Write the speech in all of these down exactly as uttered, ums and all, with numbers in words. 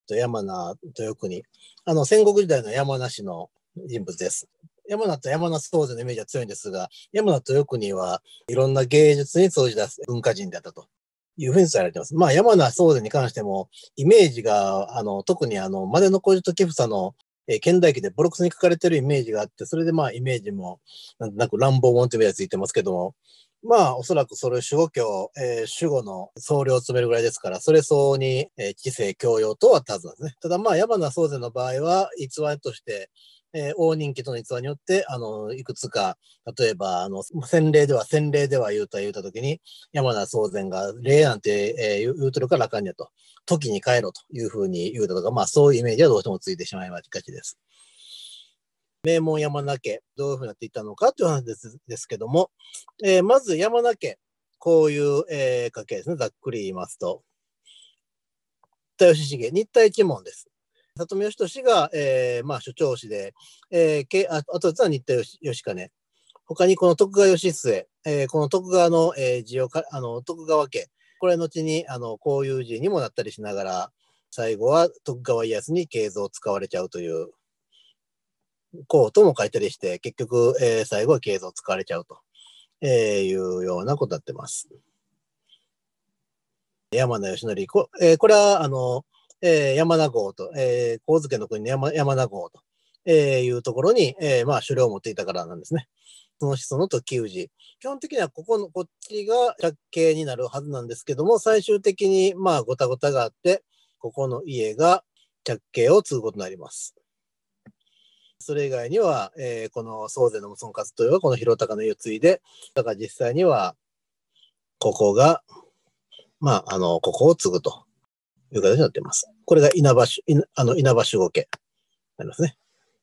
山名豊国。あの、戦国時代の山名氏の人物です。山名と山名宗全のイメージは強いんですが、山名豊国はいろんな芸術に通じた文化人だったというふうに伝えられています。まあ、山名宗全に関しても、イメージが、あの、特にあの、万小路時房のえー、現代記でボロクソに書かれてるイメージがあって、それでまあイメージもなんとなく乱暴者というやつついてますけども、まあおそらくそれ守護教、えー、守護の総領を務めるぐらいですから、それ相応に、えー、知性教養とはたずなんですね。ただまあ山名宗全の場合は逸話として、えー、大人気との逸話によって、あの、いくつか、例えば、あの、洗礼では、洗礼では言うと言うたときに、山名宗全が礼なんて、えー、言うとるからあかんやと。時に帰ろうというふうに言うたとか、まあそういうイメージはどうしてもついてしまいがちです。名門山名家、どういうふうになっていったのかという話です、ですけども、えー、まず山名家、こういう、えー、家系ですね、ざっくり言いますと。新田義重、新田一門です。里見義俊が、えー、まあ、諸長子で、えー、ああとは新田義兼。他にこの徳川義末、えー、この徳川の、えー、字をか、あの、徳川家、これ後に、あの、こういう字にもなったりしながら、最後は徳川家康に系図を使われちゃうという、こうとも書いたりして、結局、えー、最後は系図を使われちゃうと、えー、いうようなことになってます。山名義則、こ,、えー、これは、あの、えー、山名郷と、えー、神津家の国の 山, 山名郷と、えー、いうところに、えー、まあ、狩猟を持っていたからなんですね。その子孫の時氏。基本的にはここの、こっちが借景になるはずなんですけども、最終的に、まあ、ごたごたがあって、ここの家が借景を継ぐことになります。それ以外には、えー、この宗全の息子勝豊はこの広高の家を継いで、だから実際には、ここが、まあ、あの、ここを継ぐという形になっています。これが稲葉、あの、稲葉守護家になりますね。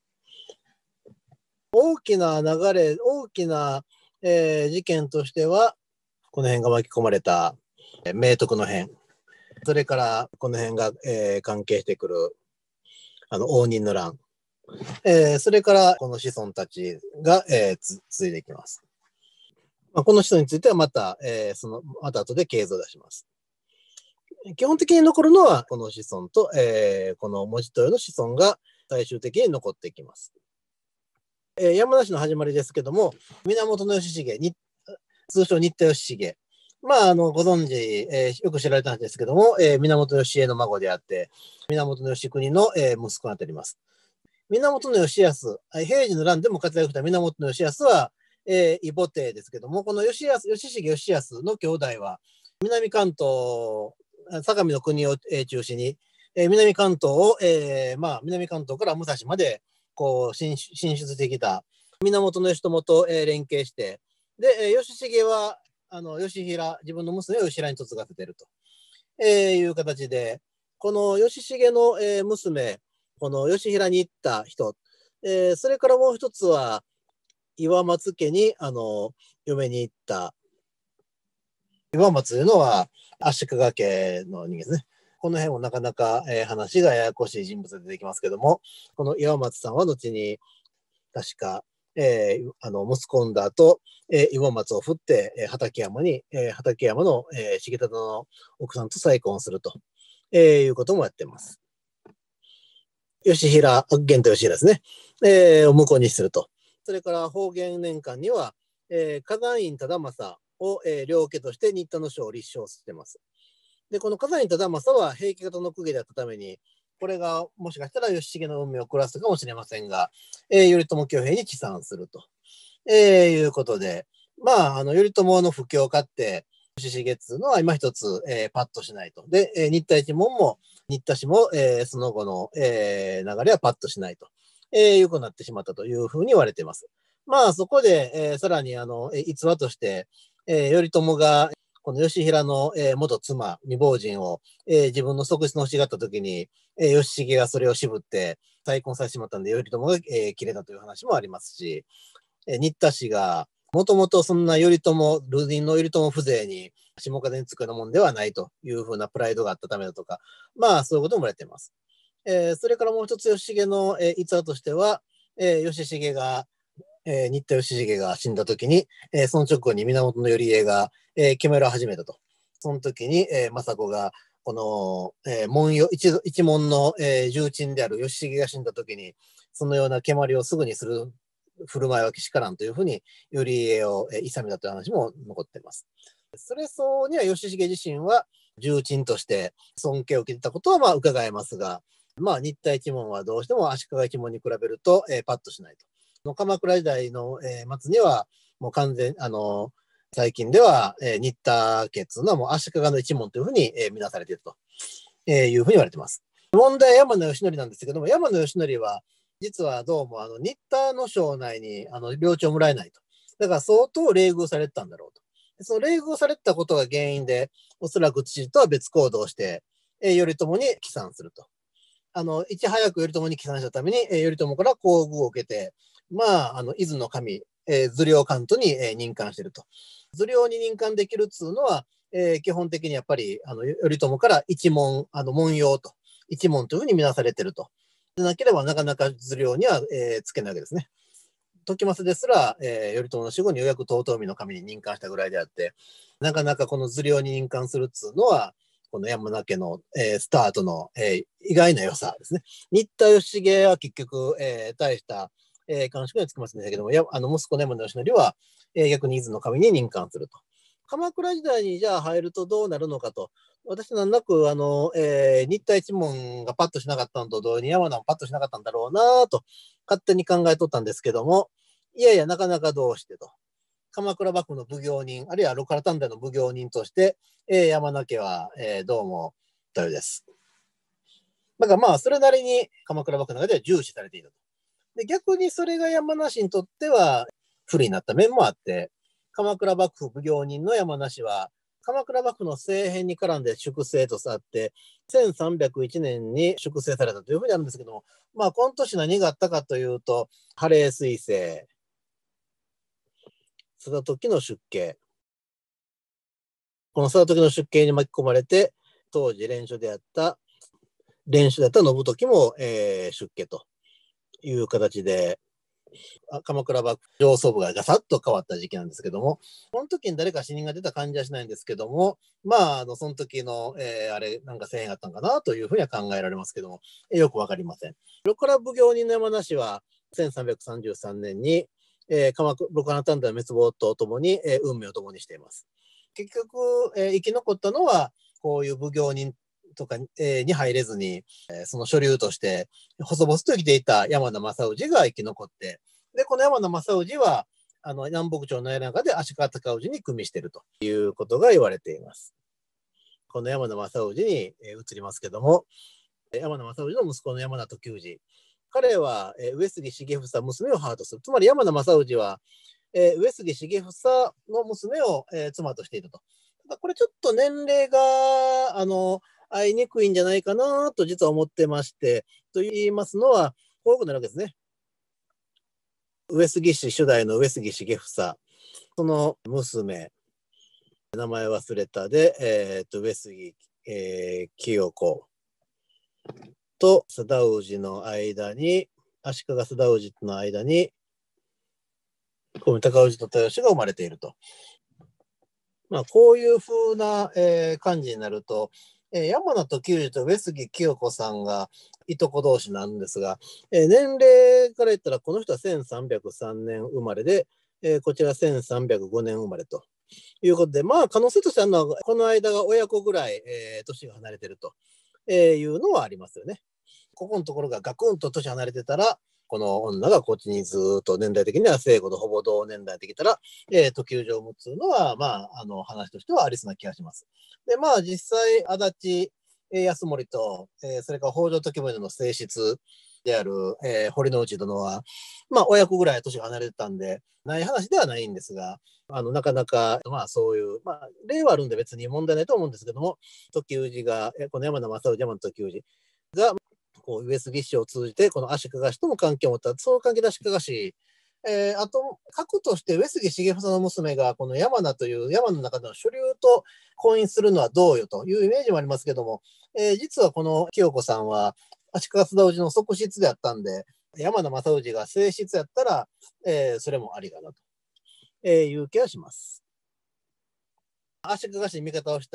大きな流れ、大きな、えー、事件としては、この辺が巻き込まれた、えー、明徳の変。それから、この辺が、えー、関係してくる、あの、応仁の乱。えー、それから、この子孫たちが、えー、つ続いていきます。まあ、この子孫についてはまた、えー、その、また後で系図を出します。基本的に残るのは、この子孫と、えー、この文字豊の子孫が最終的に残っていきます。えー、山梨の始まりですけども、源義重に、通称新田義重。まあ、あの、ご存知、えー、よく知られたんですけども、えー、源義家の孫であって、源義国の、えー、息子になっております。源義康、平治の乱でも活躍した源義康は、えー、異母弟ですけども、この義康、義重義康の兄弟は、南関東、相模の国を、えー、中心に、えー、南関東を、えー、まあ、南関東から武蔵まで、こう進出してきた源義朝と、えー、連携して、で、えー、義重はあの義平、自分の娘を義平に嫁がせていると、えー、いう形で、この義重の、えー、娘、この義平に行った人、えー、それからもう一つは、岩松家にあの嫁に行った、岩松というのは足利家の人間ですね。この辺もなかなか、えー、話がややこしい人物が出てきますけども、この岩松さんは後に確か、えー、あの息子んだ後、えー、岩松を振って、えー、畠山に、えー、畠山の、えー、重忠の奥さんと再婚すると、えー、いうこともやってます。義平、源と義平ですね、えー、を婿にすると。それから方言年間には、えー、火山院忠政を、えー、両家として新田の章を立証しています。で、この火山院忠政は平家型の公家であったために、これがもしかしたら義重の運命を狂わすかもしれませんが、えー、頼朝挙兵に帰参すると、えー、いうことで、まあ、あの頼朝の不況を買って、義重っつうのは今一つ、えー、パッとしないと。で、えー、新田一門も、新田氏も、えー、その後の、えー、流れはパッとしないと、えー、いうことになってしまったというふうに言われています。まあ、そこで、えー、さらに、あの、逸話として、えー、頼朝が、この義平の、えー、元妻、未亡人を、えー、自分の側室の欲しがったときに、えー、義重がそれを渋って再婚させてしまったんで、頼朝が、えー、切れたという話もありますし、えー、新田氏が、もともとそんな頼朝、流人の頼朝風情に下風につくようなもんではないというふうなプライドがあったためだとか、まあそういうことも言われています。えー、それからもう一つ義重の、えー、逸話としては、えー、義重が、えー、新田義重が死んだ時に、えー、その直後に源頼家が、えー、決めを始めたと。その時に、えー、政子がこの、えー、文様一、一門の、えー、重鎮である義重が死んだ時に、そのような蹴鞠をすぐにする振る舞いはけしからんというふうに、頼家を、えー、諌めたという話も残っています。それ相応には義重自身は重鎮として尊敬を受けてたことはまあ伺えますが、まあ、新田一門はどうしても足利一門に比べると、えー、パッとしないと。鎌倉時代の、えー、末には、もう完全、あのー、最近では、えー、新田家というのはもう足利の一門というふうに、えー、見なされていると、えー、いうふうに言われています。問題は山野義則なんですけども、山野義則は、実はどうもあの新田の省内にあの領地をもらえないと。だから相当冷遇されてたんだろうと。その冷遇されてたことが原因で、おそらく父とは別行動して、えー、頼朝に帰参すると。あの、いち早く頼朝に帰参したために、えー、頼朝から厚遇を受けて、まあ、あの、伊豆の神、えー、頭領関東に、えー、任官していると。頭領に任官できるっつうのは、えー、基本的にやっぱり、あの、頼朝から一門、あの、門用と、一門というふうに見なされていると。でなければ、なかなか頭領には、えー、つけないわけですね。時政ですら、えー、頼朝の死後にようやく遠江の神に任官したぐらいであって、なかなかこの頭領に任官するっつうのは、この山名家の、えー、スタートの、えー、意外な良さですね。新田義重は結局、えー、大した、えー、官職にはつきませんでしたけども、やあの息子の山名義則は、えー、逆に伊豆の神に任官すると。鎌倉時代にじゃあ入るとどうなるのかと。私なんなく、あの、えー、新田一門がパッとしなかったのと同時に山名もパッとしなかったんだろうなと、勝手に考えとったんですけども、いやいや、なかなかどうしてと。鎌倉幕府の奉行人、あるいはロカラ丹田の奉行人として、えー、山名家は、えー、どうも、というです。だからまあ、それなりに鎌倉幕府の中では重視されていたと。で、逆にそれが山梨にとっては不利になった面もあって、鎌倉幕府奉行人の山梨は、鎌倉幕府の政変に絡んで粛清とさって、せんさんびゃくいちねんに粛清されたというふうにあるんですけども、まあ、この年何があったかというと、ハレー彗星、その時の出家。このその時の出家に巻き込まれて、当時連署であった、連署であった信時も、えー、出家という形で、鎌倉幕府上層部がガサッと変わった時期なんですけども、この時に誰か死人が出た感じはしないんですけども、まあ、あのその時の、えー、あれ、なんか政変があったのかなというふうには考えられますけども、えー、よくわかりません。ロカラ奉行人の山梨はせんさんびゃくさんじゅうさんねんに、えー、鎌倉ロカラ丹田の滅亡とともに、えー、運命を共にしています。結局、えー、生き残ったのは、こういう奉行人とか、えー、に入れずに、えー、その所流として、細々と生きていた山田正氏が生き残って、で、この山田正氏は、あの南北朝の中で足利尊氏に組みしているということが言われています。この山田正氏に、えー、移りますけども、山田正氏の息子の山田時氏。彼は、えー、上杉重房娘を母とする。つまり山田正氏は、えー、上杉重房の娘を、えー、妻としていると。ただこれちょっと年齢が、あの、合いにくいんじゃないかなと実は思ってまして、と言いますのは、こういうことになるわけですね。上杉氏初代の上杉重房、その娘、名前忘れたで、えー、と上杉、えー、清子と貞氏の間に、足利貞氏との間に、高氏と豊氏が生まれていると。まあ、こういうふうな、えー、感じになると、えー、山名時氏と上杉清子さんがいとこ同士なんですが、えー、年齢から言ったらこの人はせんさんびゃくさんねん生まれで、えー、こちらせんさんびゃくごねん生まれということで、まあ可能性としてあるのはこの間が親子ぐらい、えー、年が離れてるというのはありますよね。ここのところがガクンと年離れてたら、この女がこっちにずっと年代的には生後とほぼ同年代できたら、えー、時生を持つのは、まあ、あの話としてはありそうな気がします。で、まあ、実際、足立康盛と、えー、それから北条時宗の正室である、えー、堀之内殿は、まあ、親子ぐらい年が離れてたんで、ない話ではないんですが、あのなかなか、まあ、そういう、まあ、例はあるんで別に問題ないと思うんですけども、時氏が、この山田正氏、山田時氏が、こう上杉氏を通じてこの足利氏とも関係を持った、その関係で足利氏、えー、あと核として上杉重房の娘がこの山名という山の中での主流と婚姻するのはどうよというイメージもありますけども、えー、実はこの清子さんは足利貞氏の側室であったんで、山名正氏が正室やったら、えー、それもありかなという気がします。足利氏に味方をした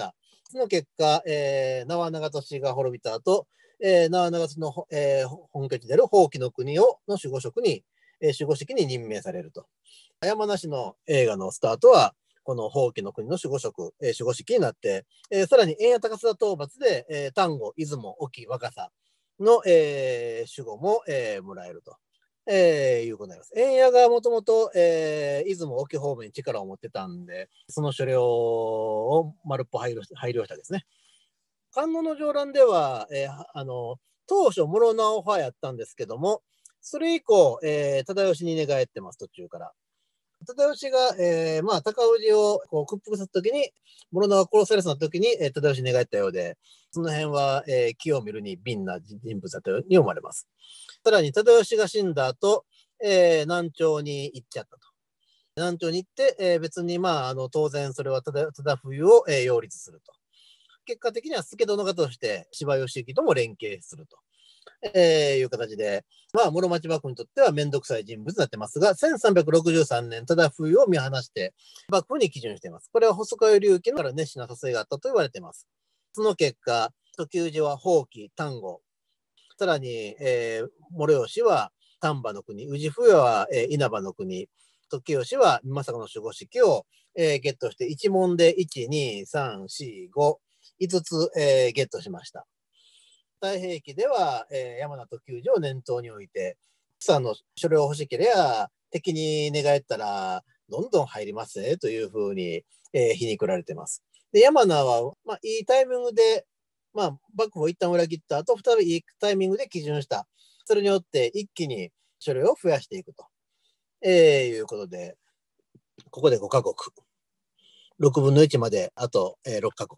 その結果、えー、縄長俊が滅びた後、えー、縄長俊の、えー、本拠地である宝亀の国をの守護職に、えー、守護職に任命されると。山梨の映画のスタートは、この宝亀の国の守護職、えー、守護式になって、えー、さらに円谷高須田討伐で、えー、丹後、出雲、沖、若狭の、えー、守護も、えー、もらえると。えー、いうことになります。円谷がもともと、えー、出雲沖方面に力を持ってたんで、その所領を丸っぽ配慮配慮したですね。観音の上覧では、えー、あの当初、諸直派やったんですけども、それ以降、えー、忠義に寝返ってます、途中から。忠義が、えー、まあ、高氏をこう屈服するときに、諸直が殺されそうなときに、えー、忠義に寝返ったようで、その辺は、えー、気を見るに敏な人物だったように思われます。さらに、忠義が死んだ後、えー、南朝に行っちゃったと。南朝に行って、えー、別に、まあ、あの当然それは忠冬を、えー、擁立すると。結果的には助殿方として柴義行とも連携すると、えー、いう形で、まあ、室町幕府にとっては面倒くさい人物になってますが、せんさんびゃくろくじゅうさんねん、忠冬を見放して幕府に基準しています。これは細川隆起から熱心な支えがあったと言われています。その結果、時氏は宝亀、丹後、さらに、えー、諸吉は丹波の国、氏冬は、えー、稲葉の国、時吉は美作の守護式を、えー、ゲットして、一問でいち、に、さん、よん、ご、いつつ、えー、ゲットしました。太平記では、えー、山名時氏を念頭に置いて、草の所領欲しければ敵に寝返ったらどんどん入りますねというふうに、えー、皮肉られています。で、山名は、まあ、いいタイミングで、まあ、幕府を一旦裏切った後、再びいいタイミングで基準した。それによって一気に所領を増やしていくと、えー、いうことで、ここでごカ国。ろくぶんのいちまであと、えー、ろっカ国。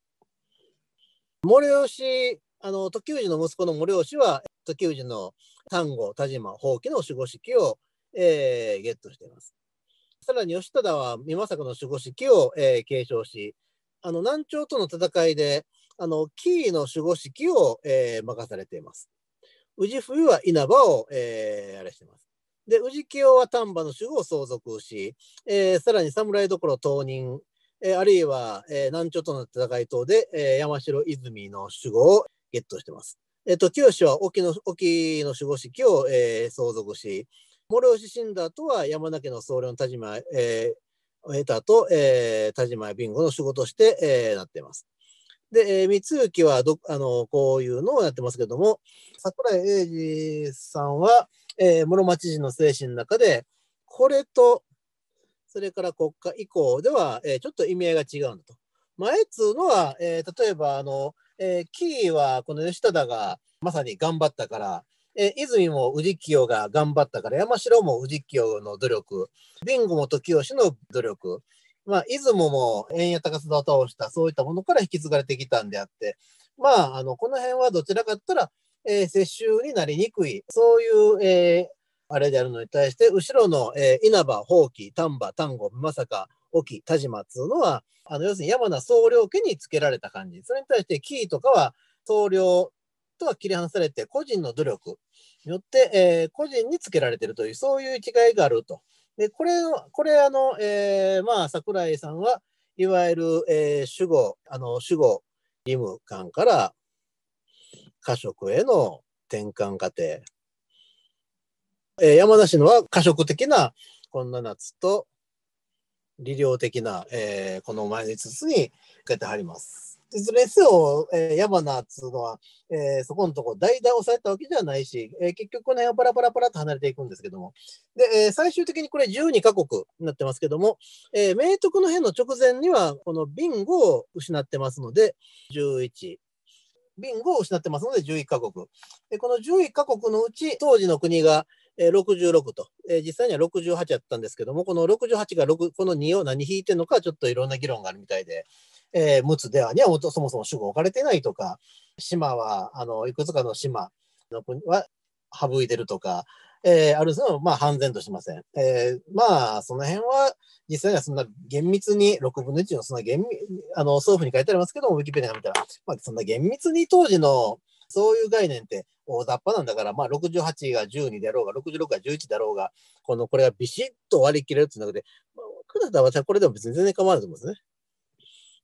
諸吉、あの、時氏の息子の諸吉は、時氏の丹後、田島、宝亀の守護式を、えー、ゲットしています。さらに義忠は美作の守護式を、えー、継承し、あの南朝との戦いで、あの紀伊の守護式を、えー、任されています。氏冬は稲葉を、えー、あれしています。で、氏清は丹波の守護を相続し、えー、さらに侍所当人、えー、あるいは、えー、南朝との戦い等で、えー、山城泉の守護をゲットしています。えっ、ー、と、清は沖の沖の守護式を、えー、相続し、諸吉死んだ後は山名家の僧侶の田島、えー、得た後、えー、田島備後の守護として、えー、なっています。で、えー、三幸はどあのこういうのをやってますけども、桜井英二さんは、えー、室町人の精神の中で、これと、それから国家以降では、えー、ちょっと意味合いが違うんだと。前っつうのは、えー、例えば、あの、えー、紀伊はこの義忠がまさに頑張ったから、えー、泉も氏清が頑張ったから、山城も氏清の努力、備後も時吉の努力、まあ、出雲も円谷高須田を倒した、そういったものから引き継がれてきたんであって、まあ、あの、この辺はどちらかったら、えー、接収になりにくい、そういう、えー、あれであるのに対して、後ろの、えー、稲葉、宝亀、丹波、丹後、まさか、沖、田島っていうのは、あの、要するに山名総領家につけられた感じ。それに対して、紀伊とかは、総領とは切り離されて、個人の努力によって、えー、個人につけられているという、そういう違いがあると。で、これ、これ、あの、えー、まあ、桜井さんは、いわゆる、えー、守護、あの、守護義務官から家職への転換過程。えー、山梨のは家職的な、こんな夏と、理療的な、えー、この前につつに書いてはります。いずれにせよ、えー、山名っつうのは、えー、そこのところ代々抑えたわけじゃないし、えー、結局この辺はパラパラパラと離れていくんですけども、で、えー、最終的にこれじゅうにカ国になってますけども、えー、明徳の変の直前にはこの備後を失ってますのでじゅういち、備後を失ってますのでじゅういっカ国。で、このじゅういっカ国のうち当時の国がろくじゅうろくと、えー、実際にはろくじゅうはちやったんですけども、このろくじゅうはちがろく、このにを何引いてるのかちょっといろんな議論があるみたいで、えー、陸奥ではにはそもそも主語置かれてないとか、島はあのいくつかの島の国は省いてるとか、えー、あるのはまあ半然としません。えー、まあその辺は実際にはそんな厳密にろくぶんのいちのそんな厳密あの送付に書いてありますけども、ウィキペディア見たら、まあ、そんな厳密に当時のそういう概念って大雑把なんだから、まあ、ろくじゅうはちがじゅうにであろうが、ろくじゅうろくがじゅういちであろうが、このこれがビシッと割り切れるっていうので、まあ、僕だったら私はこれでも別に全然構わないと思うんですね。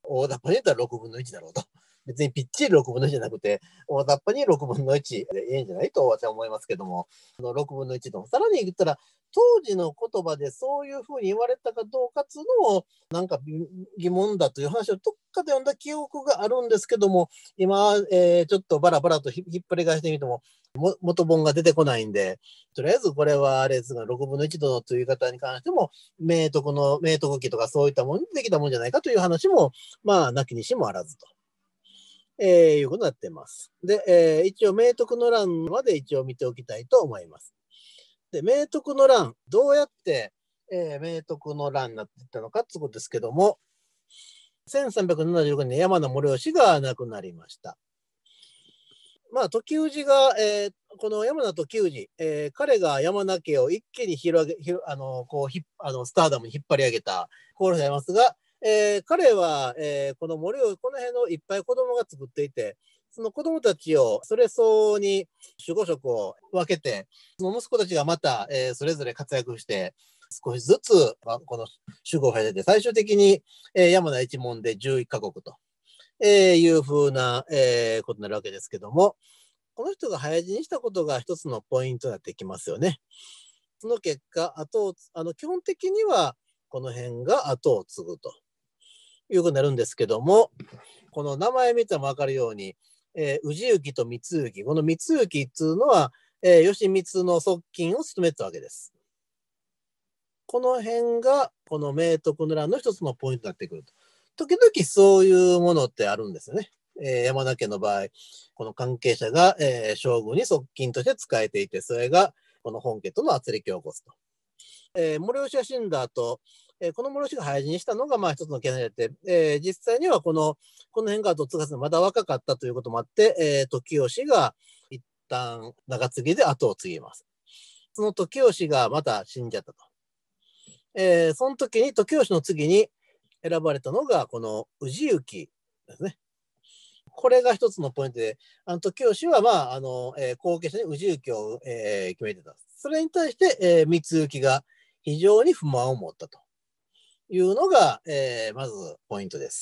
大雑把に言ったらろくぶんのいちだろうと。別にぴっちりろくぶんのいちじゃなくて、大雑把にろくぶんのいちでいいんじゃないと私は思いますけども、そのろくぶんのいちの、さらに言ったら、当時の言葉でそういうふうに言われたかどうかっていうのを、なんか疑問だという話をどっかで読んだ記憶があるんですけども、今、えーちょっとバラバラとひ引っ張り返してみても、も元本が出てこないんで、とりあえずこれはあれですが、ろくぶんのいち度という言い方に関しても、明徳の、明徳期とかそういったものにできたもんじゃないかという話も、まあ、なきにしもあらずと。えーいうことになっています。で、えー一応、明徳の乱まで一応見ておきたいと思います。で、明徳の乱、どうやって、えー明徳の乱になっていったのかということですけども、せんさんびゃくななじゅうろくねんに山名盛吉が亡くなりました。まあ、時氏が、えーこの山名時氏、えー彼が山名家を一気に広げ、広あのこうひあのスターダムに引っ張り上げた功労でありますが、えー彼は、えーこの森を、この辺のいっぱい子供が作っていて、その子供たちをそれ相応に守護職を分けて、その息子たちがまた、えーそれぞれ活躍して、少しずつ、まあ、この守護を経てて、最終的に、えー山名一門でじゅういっカ国と、えーいうふうな、えーことになるわけですけども、この人が早死にしたことが一つのポイントになってきますよね。その結果、後をあの基本的にはこの辺が後を継ぐということになるんですけども、この名前見ても分かるように、えー、氏行と光行、この光行っていうのは、えー、義満の側近を務めたわけです。この辺がこの明徳の乱の一つのポイントになってくると。時々そういうものってあるんですよね。えー、山田家の場合、この関係者が、えー、将軍に側近として仕えていて、それがこの本家との圧力を起こすと。えー、諸吉が死んだ後、えー、この諸吉が早死にしたのがまあ一つの懸念であって、えー、実際にはこのこの辺が後継がすのまだ若かったということもあって、えー、時吉が一旦長継ぎで後を継ぎます。その時吉がまた死んじゃったと。えー、その時に時吉の次に選ばれたのがこの氏行ですね。これが一つのポイントで、あの時吉は、まああのえー、後継者に氏行を、えー、決めてた。それに対して、えー、光行が非常に不満を持ったというのが、えー、まずポイントです。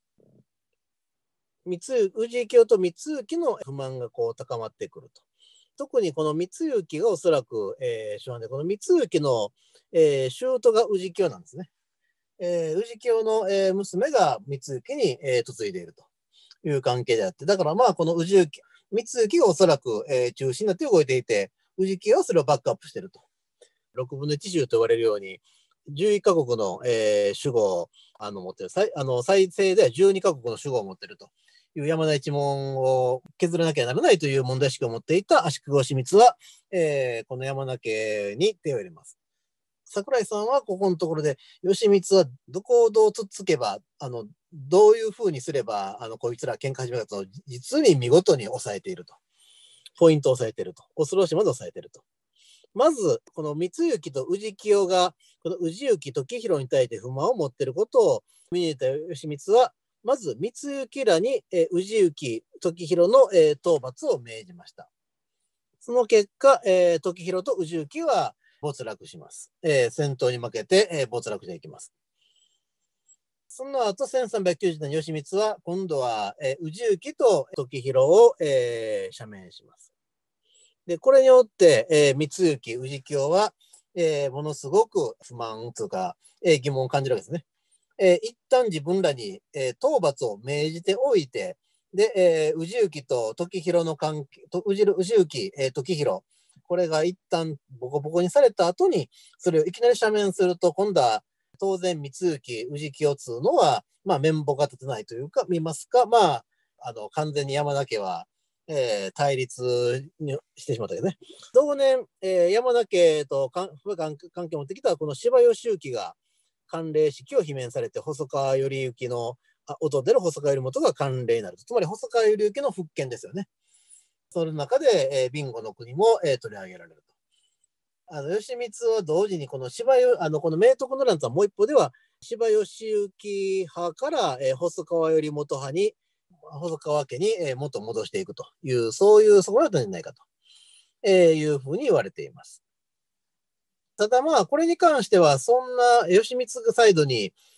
三氏行と光行の不満がこう高まってくると。特にこの光行がおそらく、えー、初版で、この光行の、えー、舅が氏行なんですね。えー、氏行の、えー、娘が光行に、えー、嫁いでいるという関係であって、だからまあこの氏行、光行がおそらく、えー、中心になって動いていて、氏行はそれをバックアップしていると。ろくぶんのいち州と言われるように、じゅういっカ国の、えー、守護をあの持っている、最あの最低ではじゅうにカ国の守護を持っているという山田一門を削らなきゃならないという問題意識を持っていた足利義満は、えー、この山田家に手を入れます。桜井さんはここのところで、義満はどこをどうつっつけば、あのどういうふうにすれば、あのこいつら喧嘩始めたと、実に見事に抑えていると。ポイントを抑えていると。恐ろしいまで抑えていると。まず、この光行と氏清が、この氏行時広に対して不満を持っていることを見抜いた義満は、まず光行らに、えー、氏行時広の、えー、討伐を命じました。その結果、えー、時広と氏行は没落します。えー、戦闘に負けて、えー、没落していきます。その後、せんさんびゃくきゅうじゅうねん義満は、今度は、えー、氏行と時広を、えー、赦免します。で、これによって、えー、光行、氏清は、えー、ものすごく不満というか、えー、疑問を感じるわけですね。えー、一旦自分らに、えー、討伐を命じておいて、で、えー、氏行と時広の関係、氏行、えー、時広、これが一旦ボコボコにされた後に、それをいきなり赦免すると、今度は当然光行、氏清つうのは、まあ、面目が立てないというか、見ますか、まあ、あの、完全に山田家は、えー、対立にしてしまったけどね。同年、えー、山田家と関係を持ってきたこの柴義行が慣例式を罷免されて、細川頼之の弟での細川頼元が慣例になると。つまり細川頼之の復権ですよね。その中で、えー、備後の国も、えー、取り上げられると。あの義満は同時にこの柴義あのこの明徳の乱とはもう一方では柴義行派から、えー、細川頼元派に細川家に、えー、元戻していくという、そういうそこだったんじゃないかと、えー、いうふうに言われています。ただまあ、これに関しては、そんな義満サイドに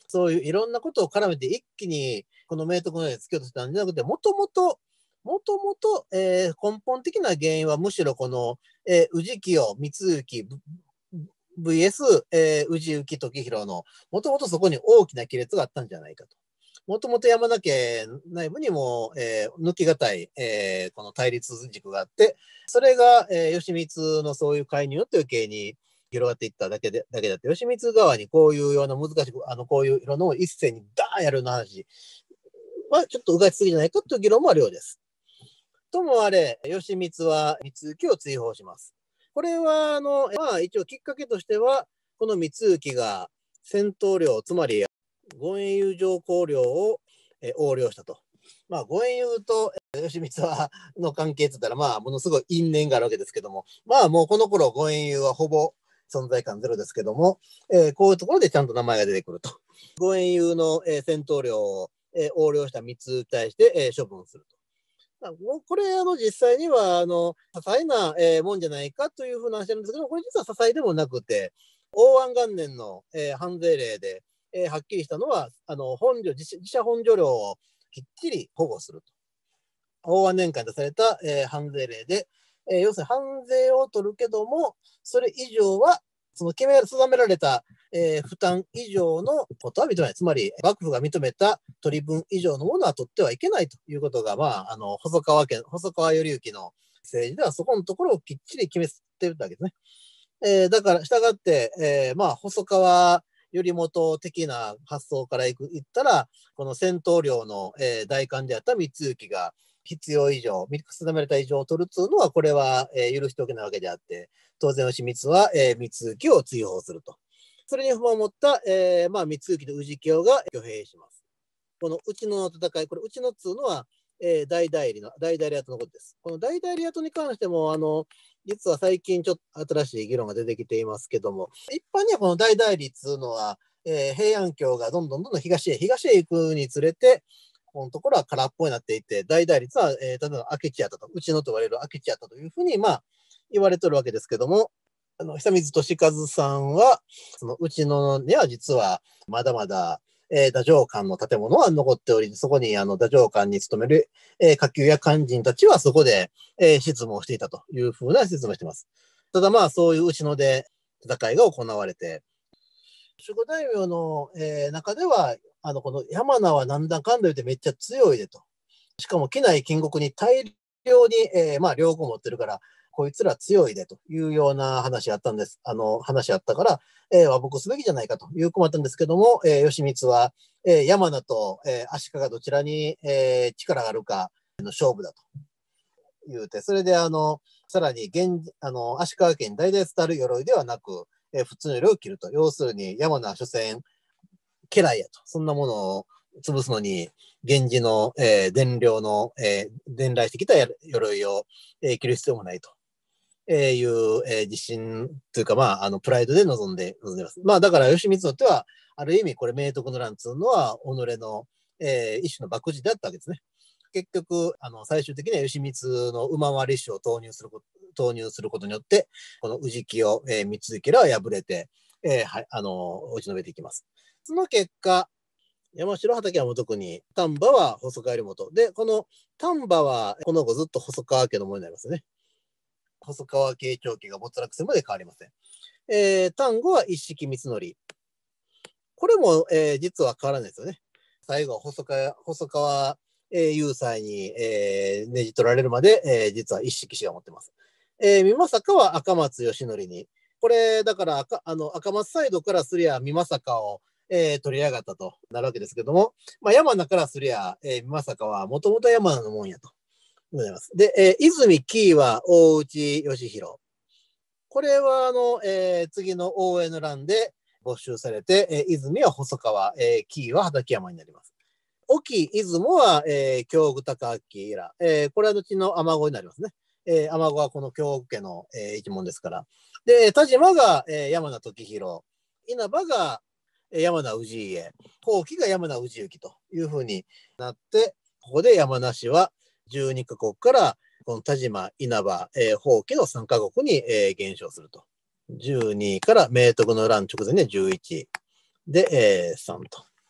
そういういろんなことを絡めて一気にこの明徳の例につけようとしたんじゃなくて、もともと、もともと、えー、根本的な原因はむしろこの、えー、宇治清、光行、ブイエス、えー、宇治幸時弘の、もともとそこに大きな亀裂があったんじゃないかと。もともと山田家内部にも、えー、抜きがたい、えー、この対立軸があって、それが、えー、義満のそういう介入という系に広がっていっただけで、だけだって、義満側にこういうような難しく、あの、こういういろんなものを一斉にダーンやるような話はちょっとうがちすぎじゃないかという議論もあるようです。ともあれ、義満は光行を追放します。これは、あの、まあ一応きっかけとしては、この光行が戦闘領、つまり五円友情公領を横領したと。まあ、五円友と義満はの関係って言ったら、まあ、ものすごい因縁があるわけですけども、まあ、もうこの頃、五円友はほぼ存在感ゼロですけども、えー、こういうところでちゃんと名前が出てくると。五円友の、えー、戦闘領を、えー、横領した三つに対して、えー、処分すると。これ、あの、実際には、あの、些細な、えー、もんじゃないかというふうな話なんですけど、これ実は些細でもなくて、応安元年の、えー、判税令で、えー、はっきりしたのは、あの、本所、自社本所料をきっちり保護すると。応安年間に出された、えー、判税令で、えー、要するに判税を取るけども、それ以上は、その決め、定められた、えー、負担以上のことは認めない。つまり、幕府が認めた取り分以上のものは取ってはいけないということが、まあ、あの、細川家、細川頼之の政治ではそこのところをきっちり決めてるわけですね。えー、だから、したがって、えー、まあ、細川頼元的な発想からいくいったら、この戦闘領の、えー、代官であった光行が必要以上、定められた以上を取るというのは、これは、えー、許しておけないわけであって、当然、義満は、えー、光行を追放すると。それに不満を持った、えー、まあ、光行と氏清が挙兵します。この内野の戦い、これ、内野っつうのは、えー、大代理の、大代理跡のことです。この大代理跡に関しても、あの、実は最近ちょっと新しい議論が出てきていますけども、一般にはこの大代理っつうのは、えー、平安京がどんどんどんどん東へ、東へ行くにつれて、このところは空っぽになっていて、大代率は、えー、例えば明智やったと、内野と言われる明智やったというふうに、まあ、言われてるわけですけども、あの久水利和さんは、その内野には実はまだまだ、えー、太政官の建物は残っており、そこにあの太政官に勤める、えー、下級や官人たちはそこで、えー、執務をしていたというふうな説明をしています。ただまあ、そういう内野で戦いが行われて、守護大名の、えー、中では、あの、この山名はなんだかんだ言ってめっちゃ強いでと。しかも、畿内近国に大量に、えー、まあ、領国持ってるから、こいつら強いでというような話があったんです。あの、話あったから、えー、和睦すべきじゃないかという困ったんですけども、えー、義満は、えー、山名と、えー、足利どちらに、えー、力があるかの勝負だと言うて、それで、あの、さらに現、あの、足利家に代々伝わる鎧ではなく、えー、普通の鎧を着ると。要するに、山名、所詮、家来やと。そんなものを潰すのに、源氏の、えー、伝領の、えー、伝来してきた鎧を、えー、着る必要もないと。えー、いう、えー、自信というか、まあ、あの、プライドで臨んで、臨んでます。まあ、だから、義満にとっては、ある意味、これ、明徳の乱というのは、己の、えー、一種の幕示であったわけですね。結局、あの、最終的には義満の馬回り師を投入すること、投入することによって、この氏清、えー、光行らは敗れて、えー、はい、あの、落ち延べていきます。その結果、山城畠山特に、丹波は細川頼元。で、この丹波は、この後ずっと細川家のものになりますね。細川慶長家が没落するまで変わりません。えー、丹後は一式光則。これも、えー、実は変わらないですよね。最後、細川、細川、えー、雄斎に、えー、ねじ取られるまで、えー、実は一式氏が持ってます。えー、美政は赤松義則に。これ、だから赤、あの、赤松サイドからすりゃ美政を、えー、取り上がったとなるわけですけども、まあ、山名からすりゃ、えー、美政はもともと山名のもんやと。ございます。で、えー、泉紀伊は大内義弘。これは、あの、えー、次の応援の乱で没収されて、えー、泉は細川、えー、紀伊は畠山になります。沖出雲は、えー、京具高明ら、えー、これは後の尼子になりますね。えー、尼子はこの京具家の、えー、一門ですから。で、田島が、えー、山名時弘、稲葉が、えー、山名氏家、後期が山名氏行というふうになって、ここで山名氏はじゅうにカ国から、この田島、稲葉、えー、宝家のさんカ国に、えー、減少すると。じゅうにから明徳の乱直前でじゅういちで、えー、さんと。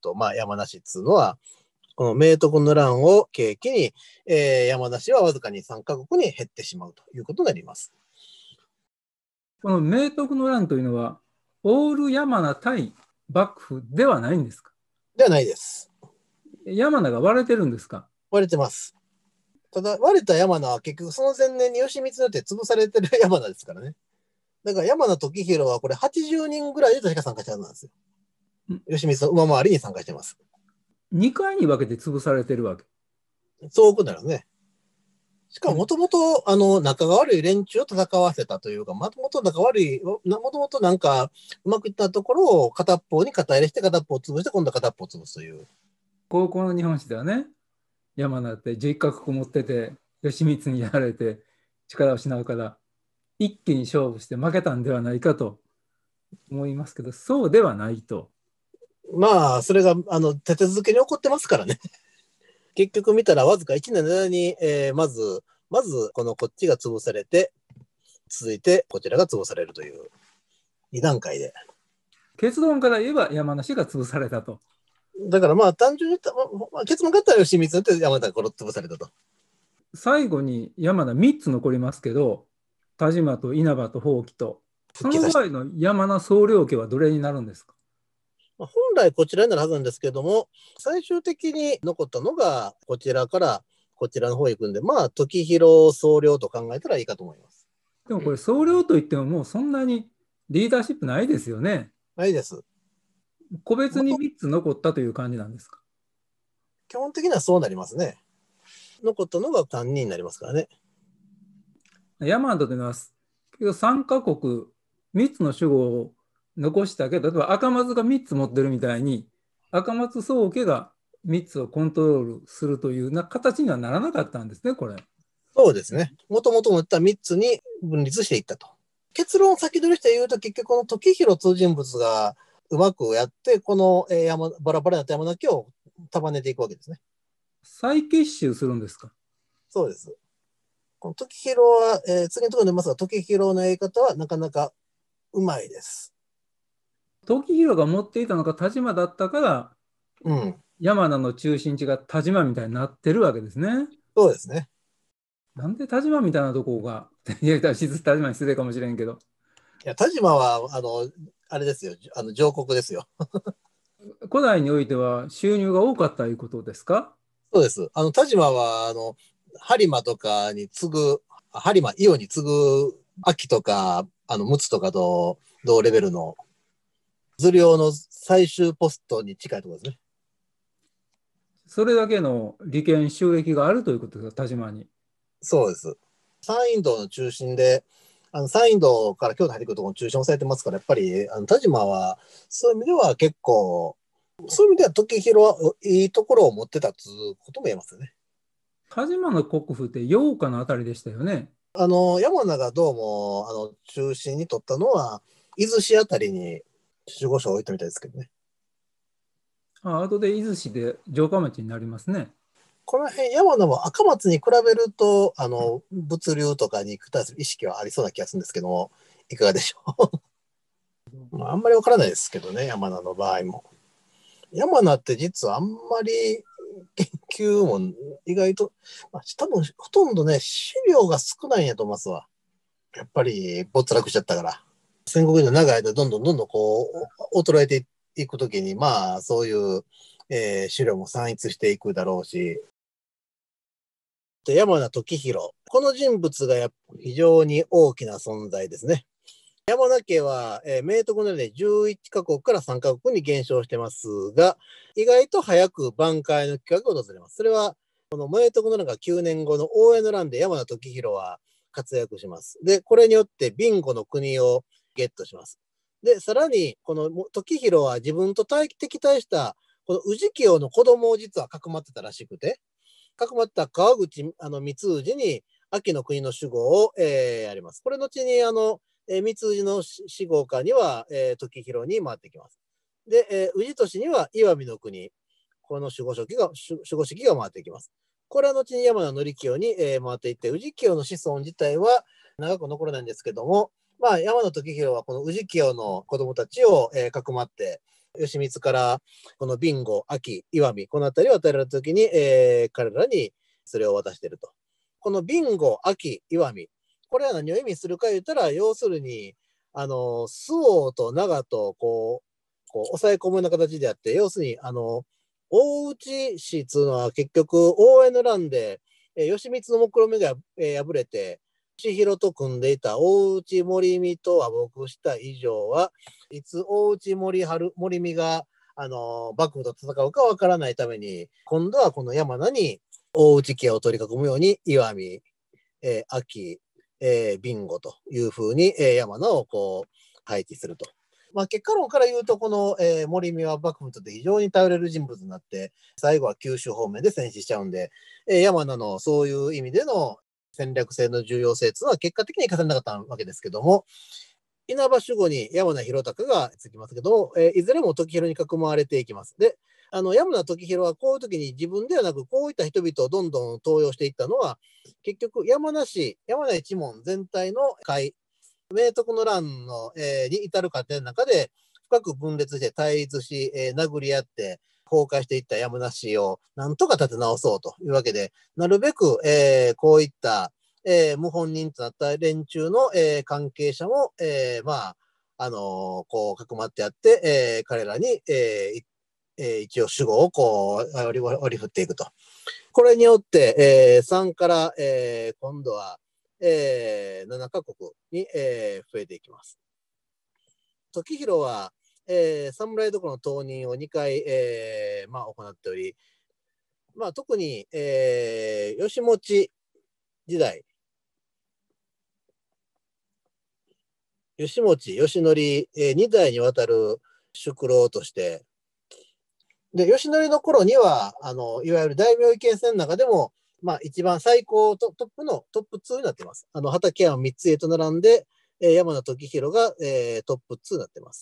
と、まあ、山梨っつうのは、この明徳の乱を契機に、えー、山梨はわずかにさんカ国に減ってしまうということになります。 この明徳の乱というのは、オール山名対幕府ではないんですか？ ではないです。 山名が割れてるんですか？ 割れてます。ただ、割れた山名は結局その前年に義満によって潰されてる山名ですからね。だから山名時弘はこれはちじゅうにんぐらいで確か参加したはずなんですよ。義満の馬回りに参加してます。 にかいに分けて潰されてるわけ。 そういうことなるね。しかももともと、あの、仲が悪い連中を戦わせたというか、もともと仲悪い、もともとなんか、うまくいったところを片っぽに肩入れして片っぽを潰して、今度は片っぽを潰すという。 高校の日本史ではね、山名ってじゅういっカ国持ってて、義満にやられて力を失うから、一気に勝負して負けたんではないかと思いますけど、そうではないと。 まあ、それが、あの、立て続けに起こってますからね。結局見たら、わずかいちねんの間に、えー、まず、まず、このこっちが潰されて、続いて、こちらが潰されるという、に段階で。 結論から言えば山梨が潰されたと。 だからまあ、単純に言ったら、まあ、結論があったら義満によって山田が殺潰されたと。 最後に山名みっつ残りますけど、田島と稲葉と宝器と、その場合の山名総領家はどれになるんですか？ 本来こちらになるはずなんですけども、最終的に残ったのがこちらからこちらの方へ行くんで、まあ、時広総領と考えたらいいかと思います。 でもこれ総領といってももうそんなにリーダーシップないですよね。 ないです。 個別にみっつ残ったという感じなんですか？ 基本的にはそうなりますね。残ったのがさんにんになりますからね。 山形というのはさんカ国みっつの守護を残したけど、例えば赤松がみっつ持ってるみたいに、赤松宗家がみっつをコントロールするというな形にはならなかったんですね、これ。 そうですね。もともと持ったみっつに分立していったと。結論を先取りして言うと、結局この時広通人物がうまくやって、この山バラバラになった山だけを束ねていくわけですね。 再結集するんですか？ そうです。この時広は、えー、次のところに出ますが、時広のやり方はなかなかうまいです。 時広が持っていたのが田島だったから、 うん。 山名の中心地が田島みたいになってるわけですね。 そうですね。 なんで田島みたいなとこが、いや、田島に失礼かもしれんけど。 いや、田島は、あの、あれですよ、あの上国ですよ。 古代においては収入が多かったということですか？ そうです。あの、田島は、あの、播磨とかに次ぐ、播磨、伊予に次ぐ、秋とか、あの、陸奥とかと同レベルの、図領の最終ポストに近いところですね。 それだけの利権収益があるということですか、田島に。 そうです。山陰道の中心で、あの山陰道から京都入ってくるところの中心を押さえてますから、やっぱりあの田島は、そういう意味では結構、そういう意味では時広はいいところを持ってたということも言えますよね。 田島の国府って八日のあたりでしたよね。 あの山名がどうもあの中心に取ったのは、伊豆市あたりに守護所を置いたみたいですけどね。 あ、後で伊豆市で城下町になりますね。 この辺、山名は赤松に比べると、あの物流とかに対する意識はありそうな気がするんですけども、いかがでしょう。まあ、あんまりわからないですけどね、山名の場合も。山名って実はあんまり研究も意外と、まあ、多分ほとんどね、資料が少ないんやと思いますわ。やっぱり没落しちゃったから。戦国の長い間、どんどんどんどんこう、衰えていくときに、まあ、そういう、えー資料も散逸していくだろうし、で山名時弘。この人物がやっぱ非常に大きな存在ですね。山名家は、えー、明徳のでじゅういちカ国からさんカ国に減少してますが、意外と早く挽回の企画が訪れます。それは、この明徳の乱がきゅうねんごの大江の乱で山名時弘は活躍します。で、これによって備後の国をゲットします。で、さらに、この時弘は自分と敵対した、この宇治清の子供を実はかくまってたらしくて、かくまった川口あの光氏に秋の国の守護を、えー、やります。これ後にあの、えー、光氏の死後下には、えー、時広に回ってきます。で、えー、宇治俊には石見の国、この守護職が守護式が回ってきます。これは後に山名則清に、えー、回っていって、宇治清の子孫自体は長く残らないんですけども、まあ、山名時弘はこの宇治清の子供たちを、えー、かくまって、 義満からこの備後、安芸、石見、この辺りを与えられたときに、えー、彼らにそれを渡していると。この備後、安芸、石見、これは何を意味するか言ったら、要するに、あの、周防と長とこう、こう抑え込むような形であって、要するに、あの、大内氏っていうのは結局、応援の乱で、えー、義満の目論見みが、えー、敗れて、千尋と組んでいた大内森見と和睦した以上は、いつ大内森春森見が、あのー、幕府と戦うかわからないために、今度はこの山名に大内家を取り囲むように、石見、えー、安芸、えー、備後というふうに、えー、山名をこう配置すると。まあ、結果論から言うと、この、えー、森見は幕府とて非常に頼れる人物になって、最後は九州方面で戦死しちゃうんで、えー、山名のそういう意味での戦略性の重要性というのは結果的に活かせなかったわけですけども、稲葉守護に山名弘隆がつきますけども、えー、いずれも時弘に囲まれていきます。で、あの山名時弘はこういう時に自分ではなく、こういった人々をどんどん登用していったのは、結局山名氏、山名一門全体の会、明徳の乱の、えー、に至る過程の中で、深く分裂して対立し、えー、殴り合って、崩壊していった山名氏をなんとか立て直そうというわけで、なるべく、えー、こういった、えー、謀反人となった連中の、えー、関係者も、えー、まあ、あのー、こう、かくまってやって、えー、彼らに、えーえー、一応守護をこう割り、割り振っていくと。これによって、えー、さんから、えー、今度は、えー、ななカ国に、えー、増えていきます。時弘は、えー、侍どころの投任をにかい、えーまあ、行っており、まあ、特に、えー、義持時代、義持、義則、えー、に代にわたる宿老として、で、義則の頃には、あの、いわゆる大名意見戦の中でも、まあ、一番最高トップのトップツーになっています。あの、畠山三井と並んで、えー、山名時弘が、えー、トップツーになっています。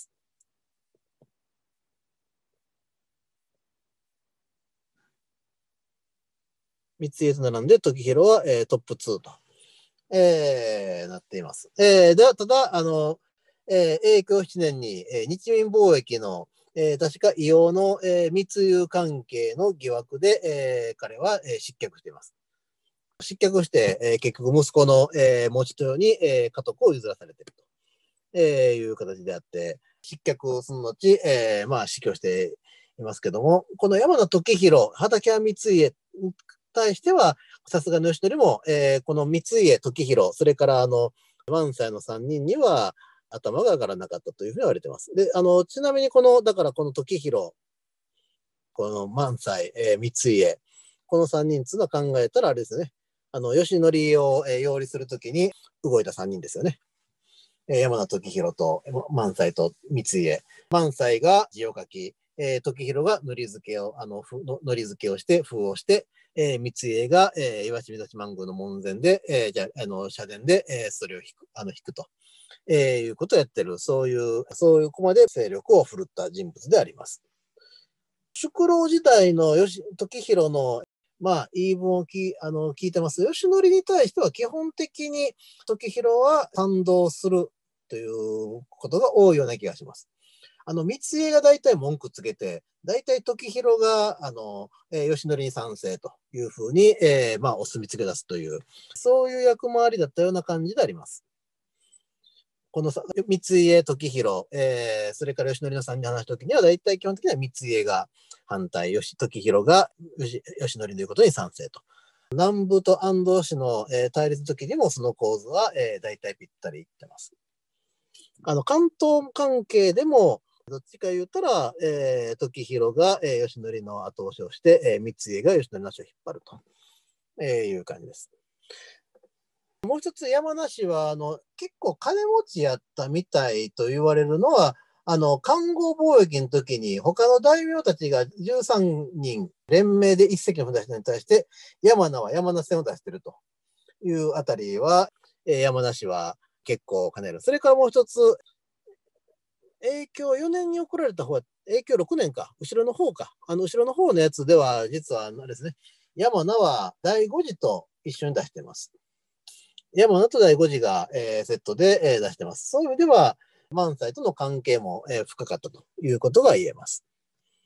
三井と並んで時弘は、えー、トップツーと、えー、なっています。えー、では、ただ、あの、えー、永享しちねんに、えー、日民貿易の、えー、確か硫黄の、えー、密輸関係の疑惑で、えー、彼は、えー、失脚しています。失脚して、えー、結局息子の、えー、持ち豊に、えー、家督を譲らされていると、えー、いう形であって、失脚する後、えー、まあ死去していますけども、この山名時弘、畠山三井へに対しては、さすがの義則も、えー、この三井時弘、それからあの、萬斎のさんにんには頭が上がらなかったというふうに言われています。で、あの、ちなみにこの、だからこの時弘、この萬斎、えー、三井このさんにんっていうのは考えたらあれですね。あの、義則を、えー、擁立するときに動いたさんにんですよね。えー、山名時弘と萬斎と三井萬斎が字を書き、えー、時弘が糊付けを、あの、糊付けをして、封をして、えー、三井が、えー、岩清水万宮の門前で、えー、じゃあ、あの、社殿で、えー、それを引く、あの、引くと、えー、いうことをやってる、そういう、そういうこまで勢力を振るった人物であります。宿老時代の吉時弘のまあ、言い分をきあの聞いてます。義則に対しては基本的に時弘は賛同するということが多いような気がします。あの、三井が大体文句つけて、大体時弘が、あの、えー、義則に賛成というふうに、えー、まあ、お墨付け出すという、そういう役回りだったような感じであります。この三井時弘、えー、それから義則のさんに話すときには、大体基本的には三井が反対、義時弘が義則の言うことに賛成と。南部と安藤氏の、えー、対立の時にもその構図は、えー、大体ぴったりいってます。あの関東関係でもどっちか言ったら、えー、時弘が、えー、義則の後押しをして、えー、三井が義則の足を引っ張ると、えー、いう感じです。もう一つ山梨はあの結構金持ちやったみたいと言われるのは、あの環合貿易の時に他の大名たちがじゅうさんにん連名で一隻の船に対して山名は山名線を出しているというあたりは、えー、山梨は結構兼ねる。それからもう一つ、永享よねんに送られた方は、永享ろくねんか、後ろの方か。あの後ろの方のやつでは、実はあれですね、山名はだいご次と一緒に出しています。山名とだいご次が、えー、セットで、えー、出してます。そういう意味では、 萬斎との関係も、えー、深かったということが言えます。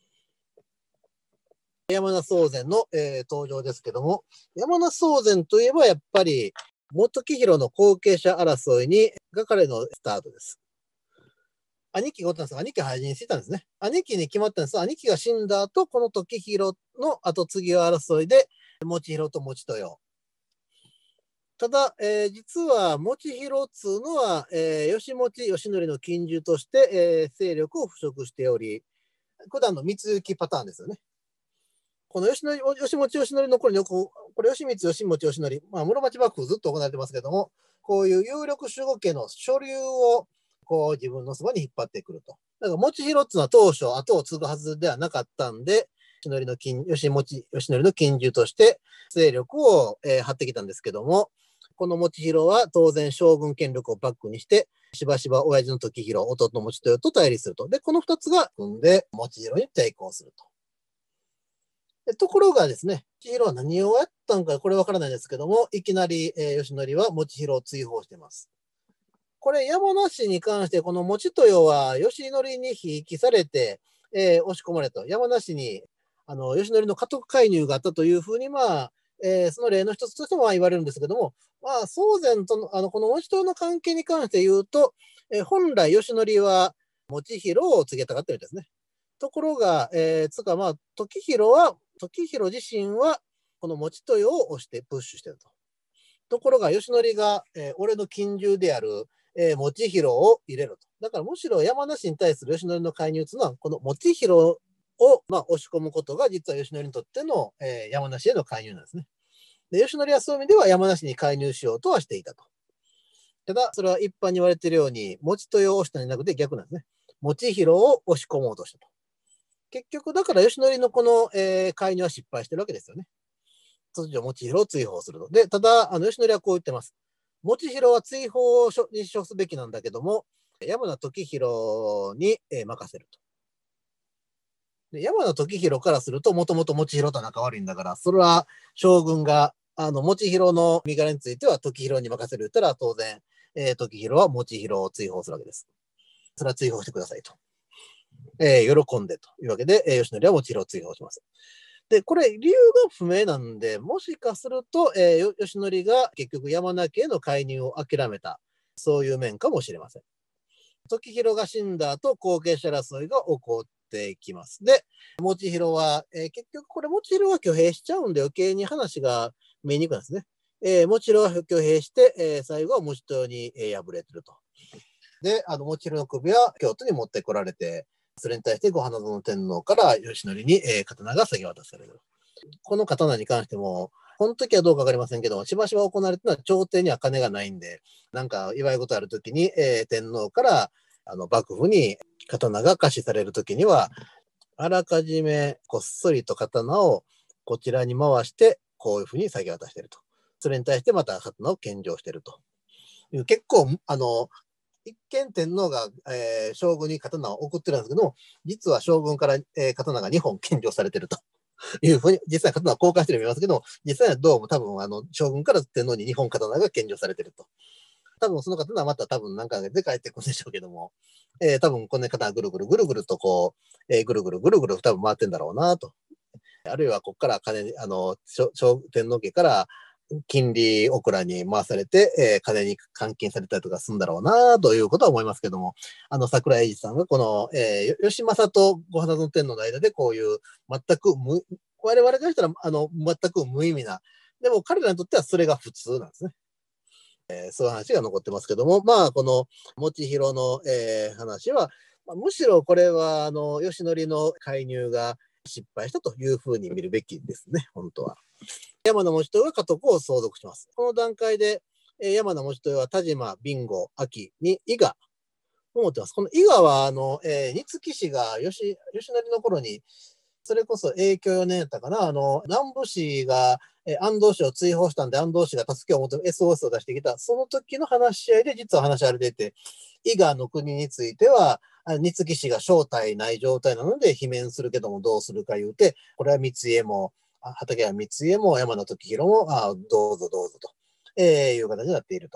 山名宗全の、えー、登場ですけども、山名宗全といえばやっぱり本木広の後継者争いにが彼のスタートです。兄貴がおったんですが、兄貴は廃人してたんですね。兄貴に決まったんです。兄貴が死んだ後、この時広の後継ぎ争いで、持広と持豊。ただ、えー、実は持広っつうのは、えー、吉持義則の近習として、えー、勢力を腐食しており、普段の密行きパターンですよね。この吉持義則の頃によく、これ吉光吉持義則、まあ、室町幕府ずっと行われてますけども、こういう有力守護家の所流をこう自分のそばに引っ張ってくると。だから持広っていうのは当初後を継ぐはずではなかったんで、吉則の近吉持義則の近習として勢力を、えー、張ってきたんですけども、この持広は当然将軍権力をバックにして、しばしば親父の時広、弟の持豊と対立すると。で、この二つが組んで持広に抵抗すると。ところがですね、持広は何をやったんかこれわからないですけども、いきなり、えー、吉則は持広を追放しています。これ山梨に関してこの持豊は吉則にひいきされて、えー、押し込まれた山梨にあの吉則の家督介入があったというふうに、まあえー、その例の一つとしても言われるんですけども、まあ、宗全とのあのこの持豊の関係に関して言うと、えー、本来吉則は持広を告げたかったみたいですね。ところが、えー、つかまあ時広は時広自身はこの持豊を押してプッシュしてると。ところが吉則が、えー、俺の近習である、えー、持広を入れろと。だからむしろ山梨に対する吉則の介入というのはこの持広を、まあ、押し込むことが実は吉則にとっての、えー、山梨への介入なんですね。で吉則はそういう意味では山梨に介入しようとはしていたと。ただそれは一般に言われているように持豊を押したんじゃなくて逆なんですね。持広を押し込もうとしたと。結局だから吉則のこの、えー、介入は失敗してるわけですよね。突如持広を追放すると。で、ただ、あの吉則はこう言ってます。持広は追放に処すべきなんだけども、山名時広に、えー、任せると。で山名時広からすると、もともと持広と仲悪いんだから、それは将軍が、あの、持広の身柄については時広に任せる言ったら、当然、えー、時広は持広を追放するわけです。それは追放してくださいと。えー、喜んでというわけで、えー、吉則は持広を追放します。で、これ、理由が不明なんで、もしかすると、えー、吉則が結局山名家への介入を諦めた、そういう面かもしれません。時広が死んだ後、後継者争いが起こってきます。で、持広は、えー、結局これ、持広は挙兵しちゃうんで、余計に話が見えにくいんですね。えー、持広は挙兵して、えー、最後は持豊に、えー、敗れてると。で、あの、持広の首は京都に持ってこられて、それに対して後花園天皇から吉則に、えー、刀が下げ渡される。この刀に関しても、この時はどうかわかりませんけど、しばしば行われているのは朝廷には金がないんで、なんか祝い事ある時に、えー、天皇からあの幕府に刀が貸しされる時には、あらかじめこっそりと刀をこちらに回して、こういうふうに下げ渡していると。それに対してまた刀を献上しているという、結構、あの、一見天皇が、えー、将軍に刀を送ってるんですけども、実は将軍から、えー、刀がにほん献上されているというふうに、実際刀を交換してるの見ますけども、実際はどうも多分あの将軍から天皇ににほん刀が献上されていると。多分その刀はまた多分何かで帰ってくるんでしょうけども、えー、多分この刀ぐるぐるぐるぐるとこう、えー、ぐるぐるぐるぐる多分回ってんだろうなと。あるいはここから金、あの、天皇家から金利オクラに回されて、えー、金に換金されたりとかするんだろうなということは思いますけども、あの桜井英二さんがこの、えー、義政と後花園天皇の間でこういう全く無、我々からしたらあの全く無意味な、でも彼らにとってはそれが普通なんですね。えー、そういう話が残ってますけども、まあこの持広の、えー、話は、まあ、むしろこれはあの義則の介入が失敗したというふうに見るべきですね、本当は。山名持豊が家督を相続します。この段階で、えー、山名持豊は田島、備後、秋に伊賀を持ってます。この伊賀は、あの、えー、新津氏が吉義則の頃に、それこそ永享よねんやったかな、あの、南部氏が、えー、安藤氏を追放したんで、安藤氏が助けを求め、エスオーエス を出してきた、その時の話し合いで実は話し合われていて、伊賀の国については、新津氏が正体ない状態なので、罷免するけどもどうするか言うて、これは三重も、畠山光家も山名時弘も、あどうぞどうぞと、えー、いう形になっていると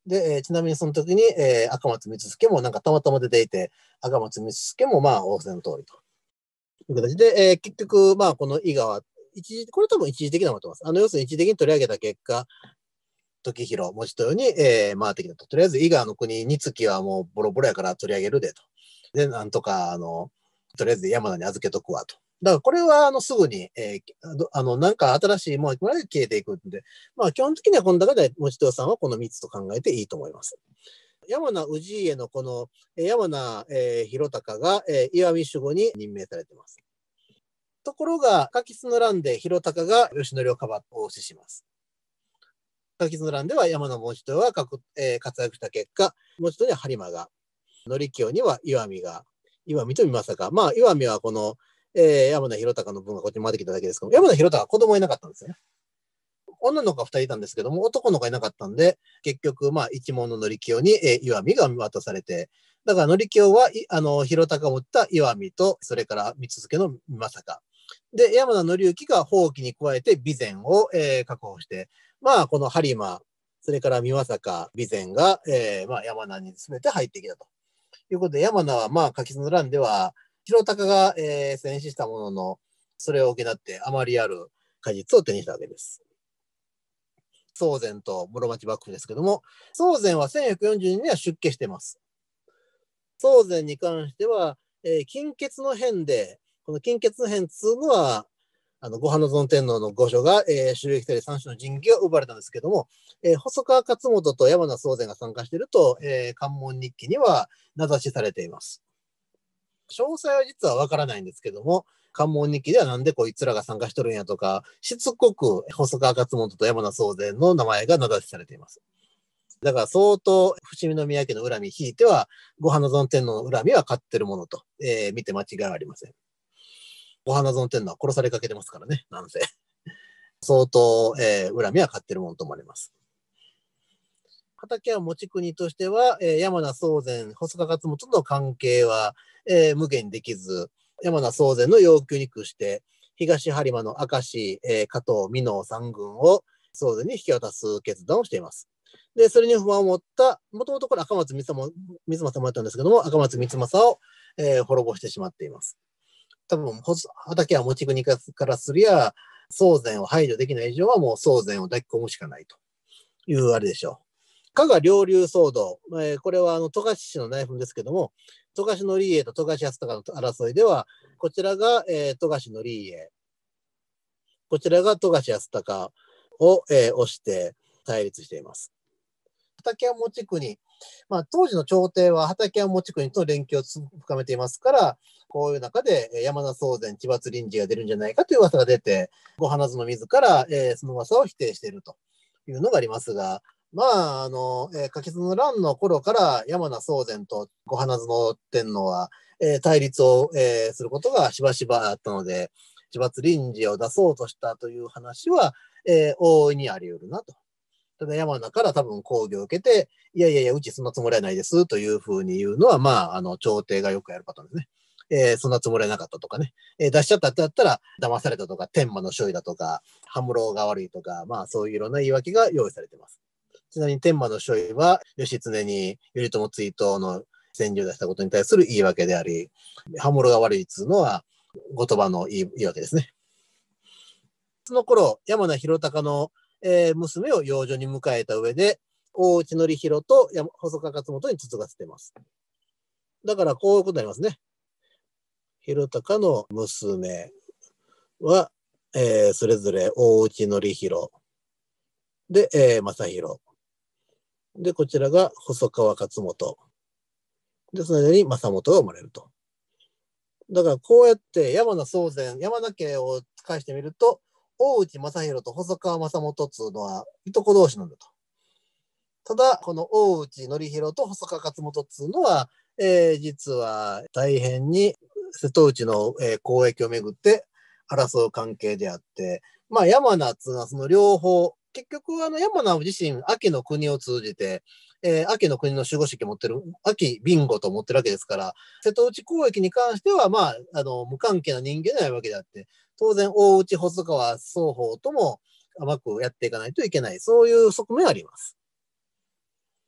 で、えーちなみにその時に、えー赤松光助もなんかたまたま出ていて、赤松光助もまあ仰せの通りという形で、えー結局、まあこの伊賀は、一時、これ多分一時的なのだと思います。あの、要するに一時的に取り上げた結果、時広、文字豊に、えー回ってきたと。とりあえず伊賀の国につきはもうボロボロやから取り上げるでと。で、なんとか、あの、とりあえず山名に預けとくわと。だからこれはあのすぐに、えーあの、なんか新しいものが消えていくんで、まあ基本的にはこの中で文字豊さんはこのみっつと考えていいと思います。山名氏家のこの山名、えー、広隆が、えー、岩見守護に任命されています。ところが、柿津の乱で広隆が吉典をかばって応しします。柿津の乱では山名文字豊は、えー、活躍した結果、文字豊には播磨が、則清には岩見が、岩見と三政が、まあ岩見はこの、えー、山名広隆の分がこっちに回ってきただけですけど、山名広隆は子供いなかったんですよね。女の子がふたりいたんですけども、男の子がいなかったんで、結局、まあ、一門の則清に、えー、岩見が渡されて、だから則清は、あの、広隆を持った岩見と、それから三助の三政。で、山名則之が放棄に加えて備前を、えー、確保して、まあ、この播磨、それから三政、備前が、えー、まあ、山名に全て入ってきたということで、山名は、まあ、柿津の乱では、広隆が、えー、戦死したものの、それを補ってあまりある果実を手にしたわけです。宗禅と室町幕府ですけども、宗禅はせんひゃくよんじゅうねんには出家しています。宗禅に関しては、えー、金欠の変で、この金欠の変っつうのは、あの、ご花園天皇の御所が、えー、襲撃され三種の神器が奪われたんですけども、えー、細川勝元と山名宗禅が参加していると、えー、関門日記には名指しされています。詳細は実はわからないんですけども、関門日記ではなんでこいつらが参加しとるんやとか、しつこく細川勝元と山名宗禅の名前が名指しされています。だから相当伏見宮家の恨み引いては、ご花園天皇の恨みは買ってるものと、えー、見て間違いはありません。ご花園天皇は殺されかけてますからね、なんせ。相当、えー、恨みは買ってるものと思われます。畠山持国としては、えー、山名宗禅、細川勝元との関係は、えー、無限できず、山名宗禅の要求に屈して、東播磨の明石、えー、加藤、美濃三軍を宗禅に引き渡す決断をしています。で、それに不満を持った、もともとこれ赤松光政もやったんですけども、赤松光政を、えー、滅ぼしてしまっています。多分、畠山持国からすりゃ、宗禅を排除できない以上はもう宗禅を抱き込むしかないというあれでしょう。加賀両流騒動、えー、これはあの富樫氏の内紛ですけども、富樫則家と富樫康隆の争いでは、こちらが、えー、富樫則家、こちらが富樫康隆を、えー、推して対立しています。畠山持国、まあ、当時の朝廷は畠山持国と連携を深めていますから、こういう中で山名宗禅、千葉臨時が出るんじゃないかという噂が出て、ご花園自ら、えー、その噂を否定しているというのがありますが、まあ、あの、えー、柿津の乱の頃から山名宗禅とご花園天皇は、えー、対立を、えー、することがしばしばあったので、千葉臨時を出そうとしたという話は、えー、大いにあり得るなと。ただ山名から多分抗議を受けて、いやいやいや、うちそんなつもりはないですというふうに言うのは、まあ、あの、朝廷がよくやるパターンですね。えー、そんなつもりはなかったとかね。えー、出しちゃったってやったら、騙されたとか、天満の所意だとか、羽室が悪いとか、まあ、そういういろんな言い訳が用意されています。ちなみに天満の所意は、義経に頼朝追討の戦時を出したことに対する言い訳であり、羽室が悪いっつうのは、言葉の言い言い訳ですね。その頃、山名広隆のえー、娘を養女に迎えた上で、大内則弘と細川勝元に嫁がせています。だからこういうことになりますね。広隆の娘は、えー、それぞれ大内則弘で、えー、正弘。で、こちらが細川勝元。で、その間に正元が生まれると。だからこうやって山名宗禅、山名家を返してみると、大内正弘と細川正元っつうのはいとこ同士なんだと。ただ、この大内則弘と細川勝元っつうのは、えー、実は大変に瀬戸内の、えー、交易をめぐって争う関係であって、まあ山名っつうのはその両方、結局あの山名自身、秋の国を通じて、えー、秋の国の守護式を持ってる、秋ビンゴと持ってるわけですから、瀬戸内交易に関しては、まあ、あの無関係な人間ではないわけであって、当然大内、細川双方とも甘くやっていかないといけない、そういう側面があります。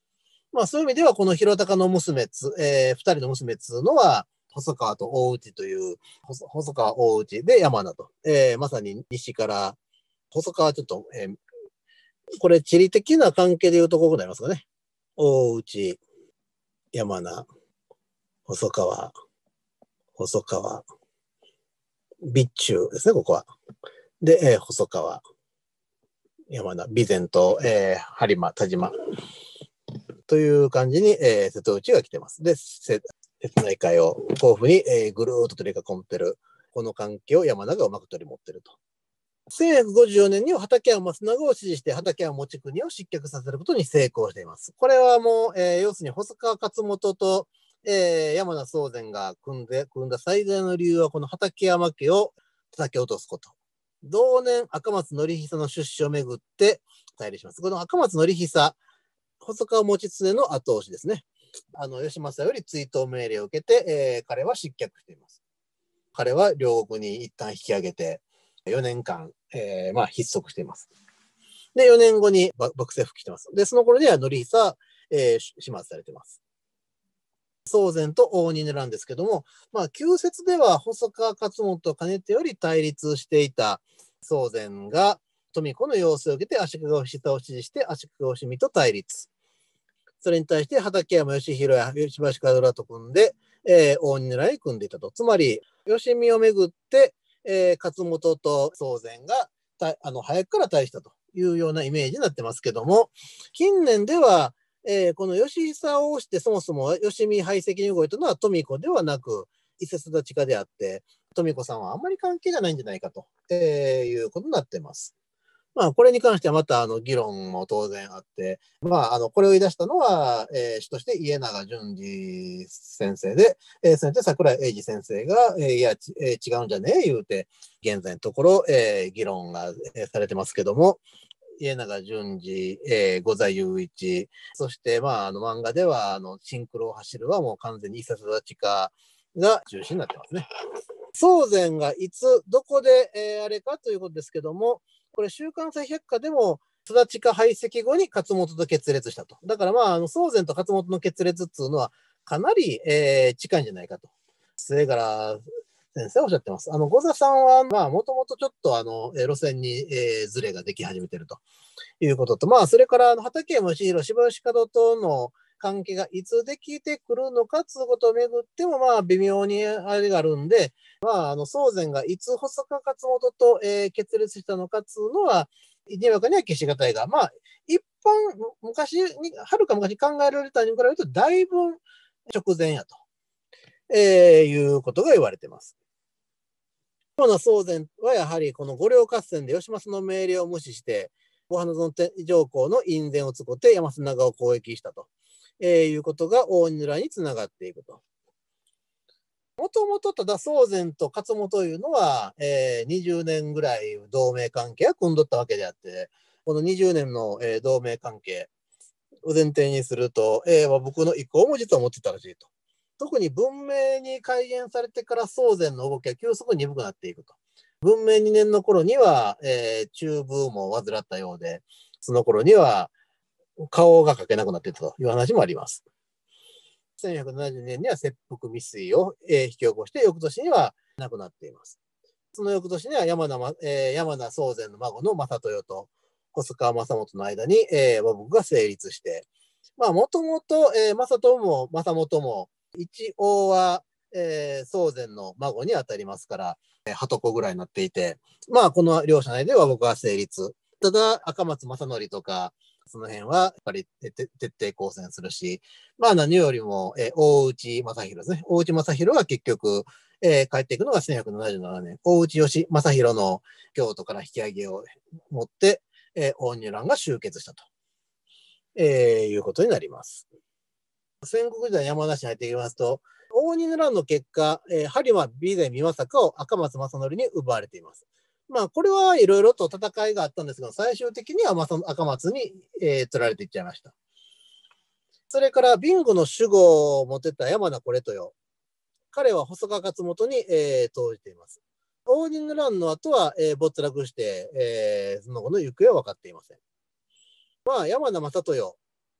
まあそういう意味では、この広高の娘つ、えー、二人の娘つうのは、細川と大内という、細細川大内で山名と、えー、まさに西から、細川ちょっと、えー、これ地理的な関係でいうとこうなりますかね。大内、山名、細川、細川、備中ですね、ここは。で、えー、細川、山名、備前と、えー、播磨、田島という感じに、えー、瀬戸内が来てます。で、瀬瀬内海を甲府に、えー、ぐるーっと取り囲んでる、この関係を山名がうまく取り持ってると。せんひゃくごじゅうよねんには畠山松永を支持して畠山持国を失脚させることに成功しています。これはもう、えー、要するに細川勝元と、えー、山名宗全が組んで組んだ最大の理由はこの畠山家を叩き落とすこと。同年赤松則久の出資をめぐって対立します。この赤松則久、細川持常の後押しですね。あの義政より追討命令を受けて、えー、彼は失脚しています。彼は両国に一旦引き上げてよねんかん、えー、まあ筆足しています。で、よねんごに幕政復帰してます。で、その頃には則久、えー、始末されています。宗全と応仁なんですけども、まあ、旧説では細川勝元かねてより対立していた宗全が富子の要請を受けて足利義久を支持して足利義見と対立。それに対して畠山義弘や吉橋門らと組んで、えー、応仁らに組んでいたと。つまり、義見をめぐって、えー、勝元と宗全があの早くから対したというようなイメージになってますけども、近年では、えー、この義久をしてそもそも義見排斥に動いたのは富子ではなく伊勢育ち家であって、富子さんはあんまり関係がないんじゃないかと、えー、いうことになってます。まあ、これに関してはまたあの議論も当然あって、まあ、あのこれを言い出したのは、えー、主として家長淳二先生で、えー、それで桜井英二先生が、えー、いや、えー、違うんじゃねえ言うて、現在のところ、えー、議論が、えー、されてますけども、家長淳二、えー、五座雄一、そして、まあ、あの漫画ではあのシンクロを走るはもう完全に伊勢育ち家が中心になってますね。宗全がいつ、どこで、えー、あれかということですけども、これ、週刊誌百科でも、育ち家排斥後に勝元と決裂したと。だから、まあ、あの宗全と勝元の決裂っていうのは、かなり、えー、近いんじゃないかと。それから、先生はおっしゃってます。あの、五座さんは、まあ、もともとちょっと、あの、路線に、えー、ズレができ始めてるということと、まあ、それから、あの畠山義弘、柴吉門との関係がいつできてくるのかということをめぐっても、まあ、微妙にあれがあるんで、まあ、あの、宗全がいつ細川勝元と、えー、決裂したのかというのは、にわかには消しがたいが、まあ、一般、昔に、はるか昔に考えられたに比べると、だいぶ直前やと、えー、いうことが言われています。主な宗全はやはりこの五稜合戦で義政の命令を無視して、小花園上皇の院宣を使って山瀬長を攻撃したと、えー、いうことが大仁らにつながっていくと。もともとただ宗全と勝元というのは、えー、にじゅうねんぐらい同盟関係は組んどったわけであって、このにじゅうねんの、えー、同盟関係を前提にすると、えー、僕の意向も実は持ってたらしいと。特に文明に改元されてから宗全の動きは急速に鈍くなっていくと。文明にねんの頃には、えー、中風も患ったようで、その頃には顔が描けなくなっていたという話もあります。せんひゃくななじゅうねんには切腹未遂を、えー、引き起こして、翌年には亡くなっています。その翌年には山名、えー、山名宗全の孫の正豊と細川正元の間に、えー、和睦が成立して、まあ、もともと、えー、正豊も正元も、一応は、えー、宗全の孫にあたりますから、えー、はとこぐらいになっていて、まあ、この両者内では僕は成立。ただ、赤松正則とか、その辺はやっぱり徹底抗戦するし、まあ何よりも、えー、大内正弘ですね。大内正弘は結局、えー、帰っていくのがせんひゃくななじゅうななねん。大内義正弘の京都から引き上げを持って、えー、大仁蘭が集結したと、えー、いうことになります。戦国時代山梨に入っていきますと、応仁の乱の結果、えー、播磨備前美政を赤松正則に奪われています。まあ、これはいろいろと戦いがあったんですが、最終的には赤松に、えー、取られていっちゃいました。それから、備後の守護を持ってた山名惟豊。彼は細川勝元に、えー、投じています。応仁の乱の後は、えー、没落して、えー、その後の行方は分かっていません。まあ、山名正豊。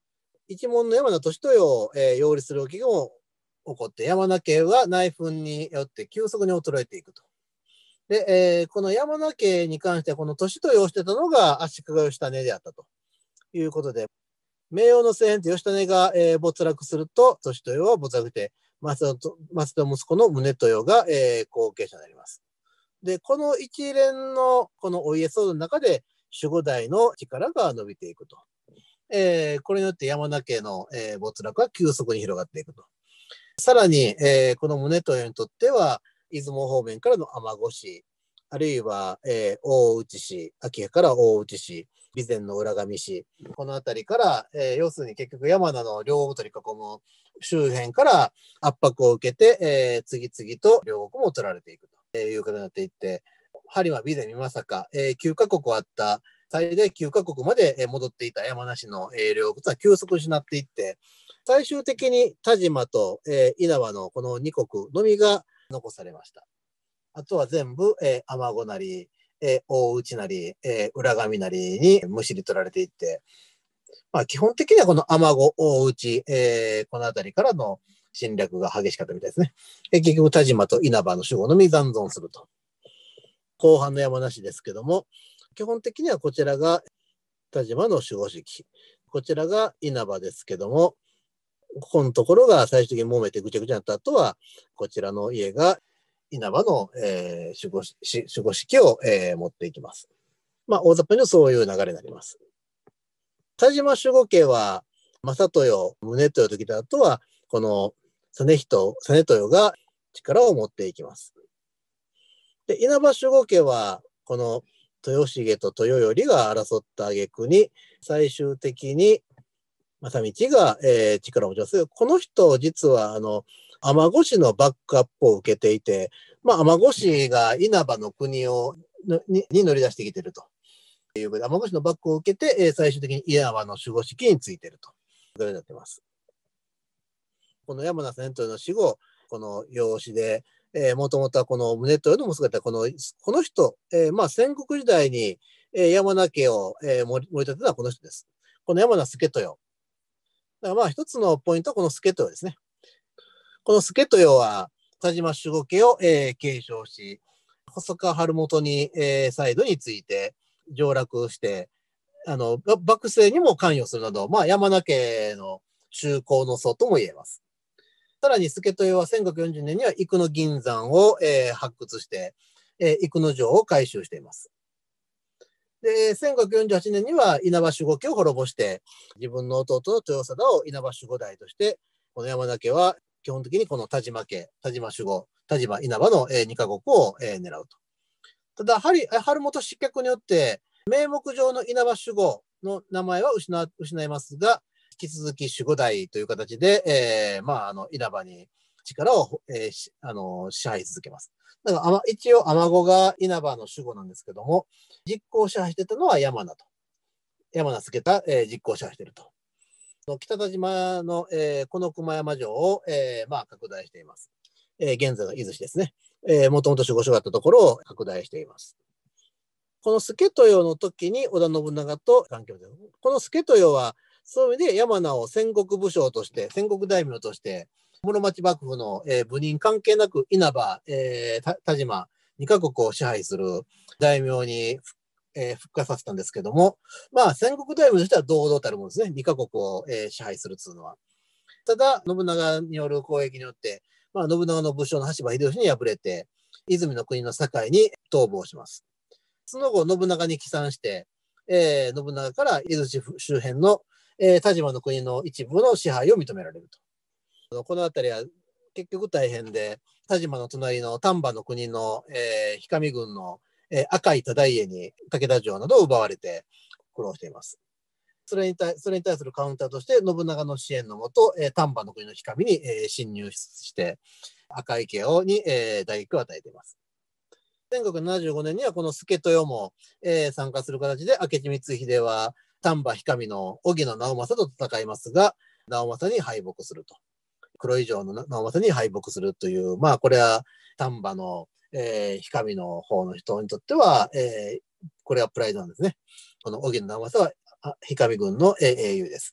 一門の山名利豊を、えー、擁立する動きも起こって、山名家は内紛によって急速に衰えていくと。で、えー、この山名家に関しては、この利豊をしてたのが足利義胤であったということで、名誉の政変と義胤が、えー、没落すると、利豊は没落して、松田松田息子の宗豊が、えー、後継者になります。で、この一連のこのお家騒動の中で、守護代の力が伸びていくと。えー、これによって山名家の、えー、没落は急速に広がっていくと。さらに、えー、この宗豊にとっては、出雲方面からの尼子市、あるいは、えー、大内市、秋葉から大内市、備前の浦上市、この辺りから、えー、要するに結局山名の両国取り囲む周辺から圧迫を受けて、えー、次々と両国も取られていくということになっていって、播磨、備前、美作、えー、きゅうカ国あった、最大きゅうカ国まで戻っていた山梨の領国は急速に失っていって、最終的に田島と、えー、稲葉のこのに国のみが残されました。あとは全部、えー、尼子なり、えー、大内なり、えー、浦上なりにむしり取られていって、まあ、基本的にはこの尼子、大内、えー、この辺りからの侵略が激しかったみたいですね。え結局、田島と稲葉の守護のみ残存すると。後半の山梨ですけども、基本的にはこちらが田島の守護式、こちらが稲葉ですけども、ここのところが最終的に揉めてぐちゃぐちゃになった後は、こちらの家が稲葉の、えー、守護守護式を、えー、持っていきます。まあ、大雑把にそういう流れになります。田島守護家は、正豊、宗豊ときた後は、この実人、実豊が力を持っていきます。で、稲葉守護家は、この豊重と豊頼が争った挙句に、最終的に正道が、えー、力を持ちます。この人、実は、あの、尼子氏のバックアップを受けていて、まあ、尼子氏が稲葉の国をに、に乗り出してきているということで、尼子氏のバックを受けて、えー、最終的に稲葉の守護式についているということになっています。この山名千豊の死後、この養子で、えー、もともとはこの宗豊の息子だったこの、この人、えー、まあ戦国時代に、えー、山名家を、えー、盛り立てたのはこの人です。この山名助豊。だからまあ一つのポイントはこの助豊ですね。この助豊は田島守護家を、えー、継承し、細川晴元に、えー、再度について上洛して、あの、幕政にも関与するなど、まあ山名家の宗公の祖とも言えます。さらに、助豊はせんごひゃくよんじゅうねんには生野銀山を、えー、発掘して、えー、生野城を改修しています。で、せんごひゃくよんじゅうはちねんには稲葉守護家を滅ぼして、自分の弟の豊貞を稲葉守護代として、この山田家は基本的にこの田島家、田島守護、田島稲葉の、えー、にカ国を、えー、狙うと。ただ、春元失脚によって、名目上の稲葉守護の名前は失、失いますが、引き続き守護代という形で、えー、まあ、あの、稲葉に力を、えー、あの支配し続けます。だから、一応、尼子が稲葉の守護なんですけども、実行支配してたのは山名と。山名助田、えー、実行支配していると。北田島の、えー、この熊山城を、えー、まあ、拡大しています。えー、現在の伊豆市ですね。えー、もともと守護所があったところを拡大しています。この助豊の時に織田信長と関係を持っている。この助豊は、そういう意味で山名を戦国武将として、戦国大名として、室町幕府の、えー、部人関係なく稲葉、えー、田島、にカ国を支配する大名に、えー、復活させたんですけども、まあ戦国大名としては堂々たるものですね。にカ国を、えー、支配するというのは。ただ、信長による攻撃によって、まあ、信長の武将の羽柴秀吉に敗れて、泉の国の堺に逃亡します。その後、信長に帰参して、えー、信長から伊豆市周辺の、えー、田島の国の一部の支配を認められると。この辺りは結局大変で、田島の隣の丹波の国の、えー、氷上軍の、えー、赤い忠家に武田城などを奪われて苦労しています。それに対それに対するカウンターとして、信長の支援のもと、えー、丹波の国の氷上に、えー、侵入して、赤い家をに、えー、打撃を与えています。せんごひゃくななじゅうごねんにはこの助豊も、えー、参加する形で、明智光秀は丹波氷上の荻野直政と戦いますが、直政に敗北すると。黒以上の直政に敗北するという、まあこれは丹波の、えー、氷上の方の人にとっては、えー、これはプライドなんですね。この荻野直政は氷上軍の英雄です。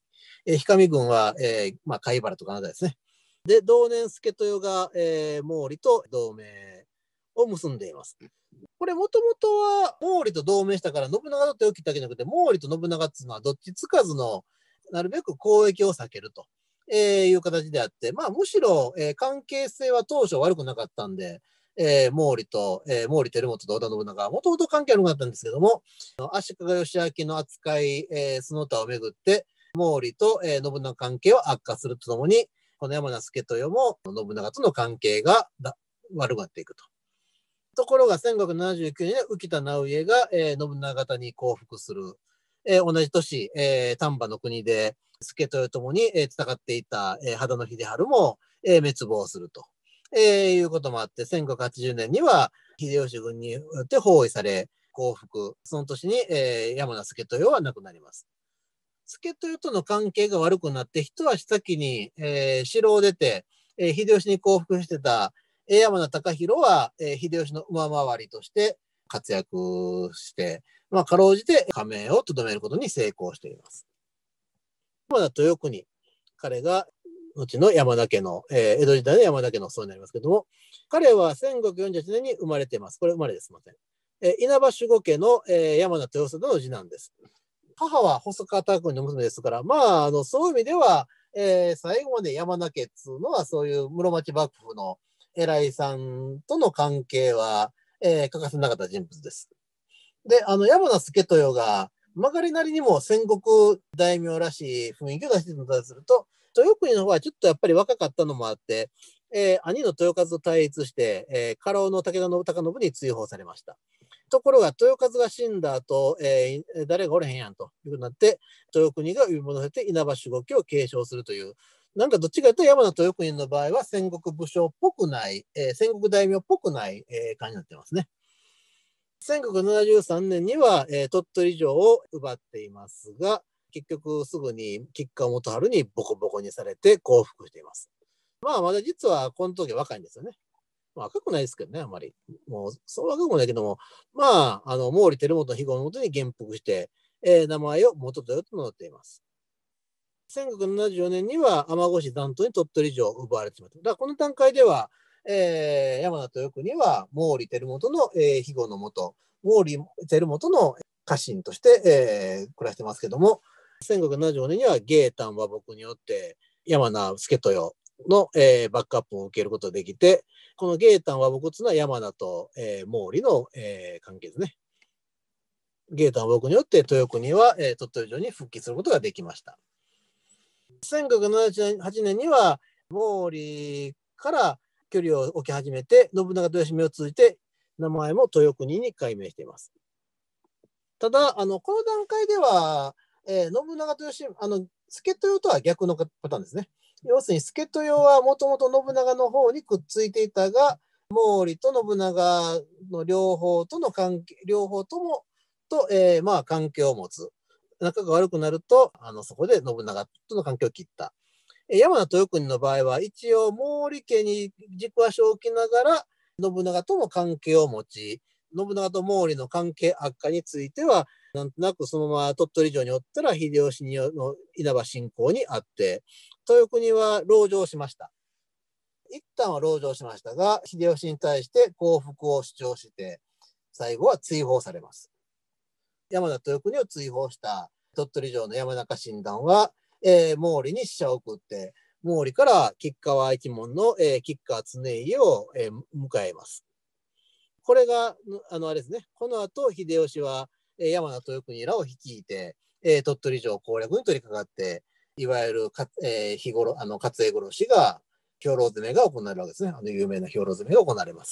えー、氷上軍は、えーまあ、貝原とかなんですね。で、同年助豊が、えー、毛利と同盟を結んでいます。これもともとは毛利と同盟したから信長と手を切ったわけじゃなくて、毛利と信長っていうのはどっちつかずのなるべく交易を避けると、えー、いう形であって、まあ、むしろ、えー、関係性は当初悪くなかったんで、えー、毛利と、えー、毛利輝元と織田信長はもともと関係悪くなったんですけども、足利義昭の扱い、えー、その他をめぐって毛利と、えー、信長関係を悪化するとともに、この山名助豊も信長との関係が悪くなっていくと。ところがせんごひゃくななじゅうきゅうねんに浮田直家が、えー、信長方に降伏する。えー、同じ年、えー、丹波の国で助豊ともに、えー、戦っていた、えー、秦野秀治も、えー、滅亡すると、えー、いうこともあって、せんごひゃくはちじゅうねんには秀吉軍によって包囲され降伏。その年に、えー、山名助豊は亡くなります。助豊との関係が悪くなって、一足先に、えー、城を出て、えー、秀吉に降伏してた山名隆弘は、えー、秀吉の上回りとして活躍して、まあ、かろうじて加盟をとどめることに成功しています。山名豊国、彼が後の山田家の、えー、江戸時代の山田家のそうになりますけども、彼はせんごひゃくよんじゅうはちねんに生まれています。これ生まれです。すみません。えー、稲葉守護家の、えー、山名豊貞の次男です。母は細川隆君の娘ですから、まあ、あのそういう意味では、えー、最後まで山田家っつうのは、そういう室町幕府の偉いさんとの関係は、えー、欠かせなかった人物です。で、あの山名助豊が曲がりなりにも戦国大名らしい雰囲気を出しているのだとすると、豊国の方はちょっとやっぱり若かったのもあって、えー、兄の豊和と対立して、えー、家老の武田信孝信に追放されました。ところが豊和が死んだ後、えー、誰がおれへんやんということになって、豊国が呼び戻せて稲葉守護家を継承するという、なんかどっちかというと山名豊国の場合は戦国武将っぽくない、えー、戦国大名っぽくない、えー、感じになってますね。せんごひゃくななじゅうさんねんには、えー、鳥取城を奪っていますが、結局すぐに吉川元春にボコボコにされて降伏しています。まあまだ実はこの時若いんですよね。まあ、赤くないですけどね、あんまり。もう、そう赤くないけども、まあ、あの、毛利輝元の非業のもとに元服して、えー、名前を元豊と名乗っています。せんごひゃくななじゅうよねんには天越残党に鳥取城を奪われてしまった。だからこの段階では、えー、山名豊国は毛利輝元の、えー、非業のもと、毛利輝元の家臣として、えー、暮らしてますけども、せんごひゃくななじゅうよねんには芸丹和睦によって山名助豊の、えー、バックアップを受けることができて、この芸丹和睦というのは山名と、えー、毛利の、えー、関係ですね。芸丹和睦によって豊国は、えー、鳥取城に復帰することができました。せんごひゃくななじゅうはちねんには毛利から距離を置き始めて、信長と義経を通じて名前も豊国に改名しています。ただ、あのこの段階では、えー、信長と義経、あの助豊とは逆のパターンですね。要するに助豊はもともと信長の方にくっついていたが、毛利と信長の両方との関係、両方ともと、えー、まあ関係を持つ。仲が悪くなると、あのそこで信長との関係を切った。山名豊国の場合は、一応毛利家に軸足を置きながら、信長とも関係を持ち、信長と毛利の関係悪化については、なんとなくそのまま鳥取城におったら秀吉にの稲葉侵攻にあって、豊国は籠城しました。一旦は籠城しましたが、秀吉に対して降伏を主張して、最後は追放されます。山名豊国を追放した鳥取城の山中親鸞は、えー、毛利に使者を送って、毛利から吉川一門の、えー、吉川常家を、えー、迎えます。これが、あのあれですね、この後秀吉は、えー、山名豊国らを率いて、えー、鳥取城攻略に取り掛かって、いわゆるか、えー、日頃、あの、勝江殺しが、兵糧攻めが行われるわけですね。あの有名な兵糧攻めが行われます。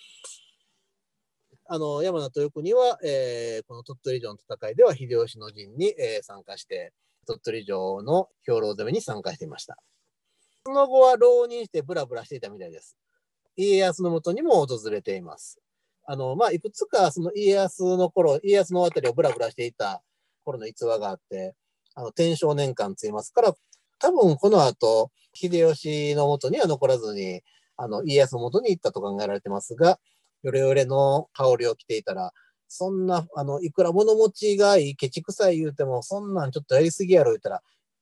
あの山名豊国は、えー、この鳥取城の戦いでは秀吉の陣に、えー、参加して、鳥取城の兵糧攻めに参加していました。その後は浪人してブラブラしていたみたいです。家康のもとにも訪れています。あの、まあ、いくつかその家康の頃、家康のあたりをブラブラしていた頃の逸話があって、あの、天正年間と言いますから、多分この後、秀吉のもとには残らずに、あの、家康のもとに行ったと考えられてますが、ヨレヨレの羽織を着ていたら、そんな、あの、いくら物持ちがいい、ケチくさい言うても、そんなんちょっとやりすぎやろ言ったら、いや、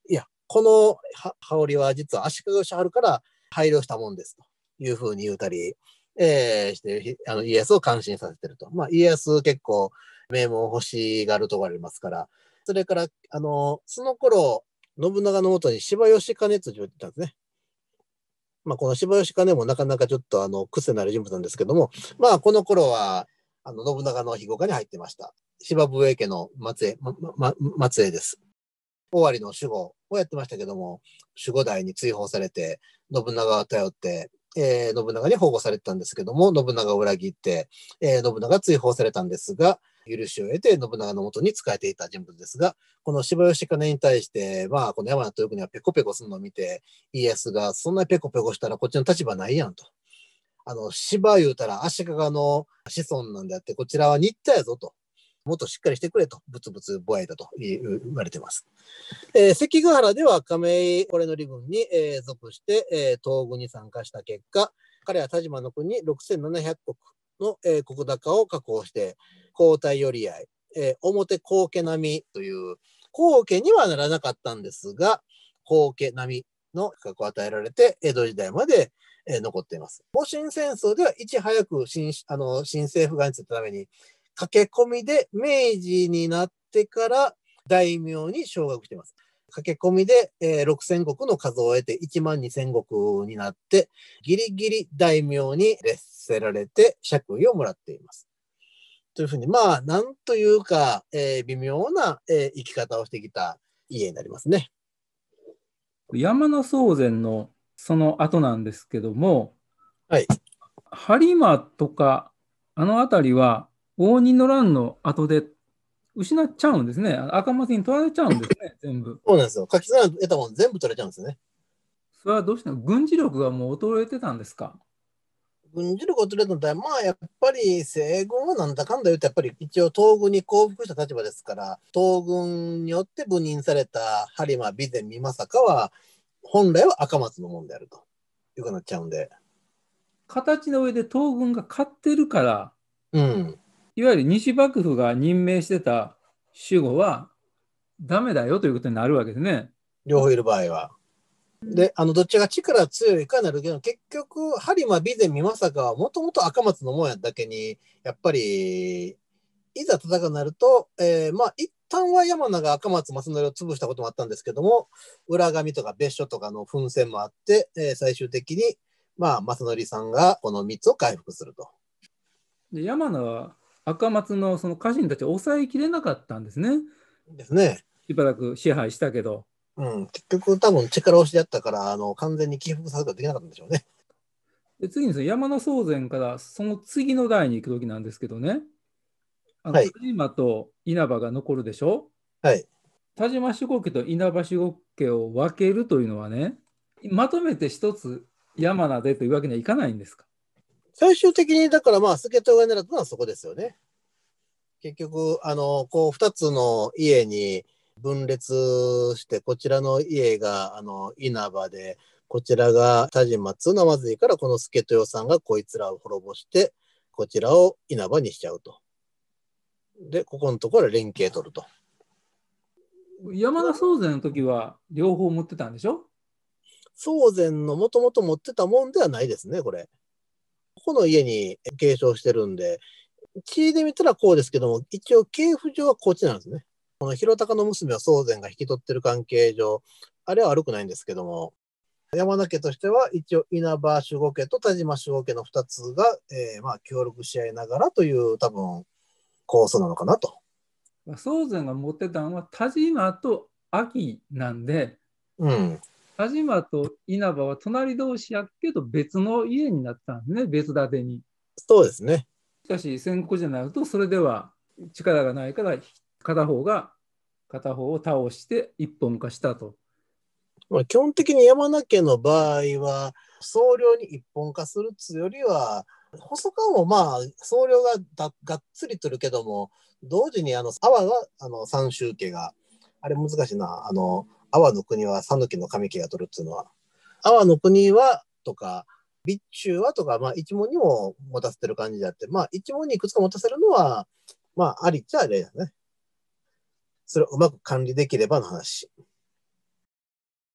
この羽織は実は足利義晴から配慮したもんですというふうに言うたり、えー、してあの家康を感心させてると。まあ、家康結構名門欲しがるところありますから、それからあのその頃信長のもとに柴義兼続を言ってたんですね。まあ、この柴義兼もなかなかちょっとあの癖のある人物なんですけども、まあ、この頃はあの信長の庇護下に入ってました。柴武衛家の末裔、まま、末裔です。尾張の守護をやってましたけども、守護代に追放されて、信長を頼って、えー、信長に保護されてたんですけども、信長を裏切って、えー、信長が追放されたんですが、許しを得て信長のもとに仕えていた人物ですが、この柴義兼に対して、まあ、この山名豊国はペコペコするのを見て、家康がそんなペコペコしたらこっちの立場ないやんと。あの、柴言うたら足利の子孫なんであって、こちらは新田やぞと。もっとしっかりしてくれと、ブツブツぼやいたと言われています。えー、関ヶ原では亀井これの利軍に、えー、属して、えー、東軍に参加した結果、彼は田島の国にろくせんななひゃくこくの、えー、石高を確保して、交代寄り合い、えー、表高家並みという、高家にはならなかったんですが、高家並みの資格を与えられて、江戸時代まで、えー、残っています。戊辰戦争ではいち早く新あの新政府がについたために、駆け込みで明治になってから大名に昇格しています。駆け込みで、えー、ろくせんごくの数を得ていちまんにせん石になって、ギリギリ大名に列せられて爵位をもらっています。というふうに、まあ、なんというか、えー、微妙な、えー、生き方をしてきた家になりますね。 山名宗全のその後なんですけども、 はい。 播磨とか、あの辺りは応仁の乱の後で失っちゃうんですね。赤松に取られちゃうんですね、全部。 そうなんですよ。書き算得たもの全部取れちゃうんですよね。 それはどうして軍事力がもう衰えてたんですか？ 軍事力を取れたので、まあやっぱり西軍はなんだかんだ言うと、やっぱり一応東軍に降伏した立場ですから、東軍によって部任された播磨、備前、美作は、本来は赤松のもんであるということになっちゃうんで。 形の上で東軍が勝ってるから、 うん。 いわゆる西幕府が任命してた守護はダメだよということになるわけですね。 両方いる場合は。で、あの、どっちが力強いかなるけど、結局、播磨、備前、美作はもともと赤松のもんやだけに、やっぱり、いざ戦うなると、えー、まあ、一旦は山名が赤松正則を潰したこともあったんですけども、裏上とか別所とかの奮戦もあって、えー、最終的に、まあ、正則さんがこのみっつを回復すると。 で山名は赤松のその家臣たちを抑えきれなかったんですね。 ですね。 しばらく支配したけど。 うん、結局多分力押しでやったから、あの、完全に起伏させることができなかったんでしょうね。 で次にその山名宗全からその次の代に行く時なんですけどね、あの田はい。 島と稲葉が残るでしょ。 はい。 田島守護家と稲葉守護家を分けるというのはね、まとめて一つ山名でというわけにはいかないんですか？ 最終的に、だからまあ、助藤が狙ったのはそこですよね。結局、あの、こう、二つの家に分裂して、こちらの家が、あの、稲葉で、こちらが田島津のまずいから、この助豊さんがこいつらを滅ぼして、こちらを稲葉にしちゃうと。で、ここのところは連携取ると。 山名宗全の時は両方持ってたんでしょ？ 宗全のもともと持ってたもんではないですね、これ。ここの家に継承してるんで、地で見たらこうですけども、一応系譜上はこっちなんですね。この広高の娘は宗全が引き取ってる関係上、あれは悪くないんですけども、山田家としては一応稲葉守護家と田島守護家のふたつが、えー、まあ協力し合いながらという多分構想なのかなと。 宗全が持ってたのは田島と秋なんで、 うん。 田島と稲葉は隣同士やけど別の家になったんですね、別建てに。 そうですね。 しかし戦国じゃなるとそれでは力がないから片方が片方を倒して一本化したと。 まあ、基本的に山田家の場合は、総領に一本化するっつうよりは、細川もまあ、総領がだがっつりとるけども、同時にあの、阿波が、あの、三州家が、あれ難しいな、あの、阿波の国は讃岐の神家が取るっつうのは、阿波の国は、とか、備中はとか、まあ、一門にも持たせてる感じであって、まあ、一門にいくつか持たせるのは、まあ、ありっちゃあれだね。それをうまく管理できればの話。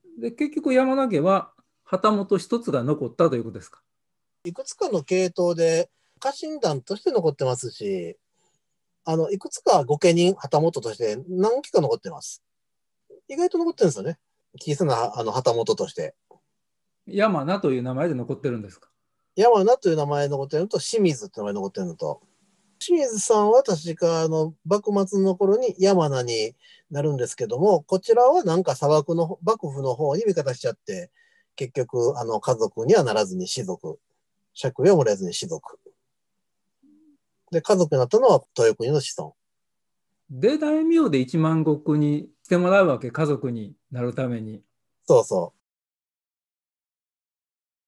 で、結局山田家は旗本一つが残ったということですか。 いくつかの系統で家臣団として残ってますし、あのいくつか御家人、旗本として何期か残ってます。意外と残ってるんですよね。小さなあの旗本として。 山名という名前で残ってるんですか。 山名という名前残ってるのと、清水という名前残ってるのと、清水さんは確かあの幕末の頃に山名になるんですけども、こちらはなんか砂漠の幕府の方に味方しちゃって、結局あの家族にはならずに士族、爵位をもらえずに士族。で、家族になったのは豊国の子孫。 で、大名で一万石にしてもらうわけ、家族になるために。 そうそ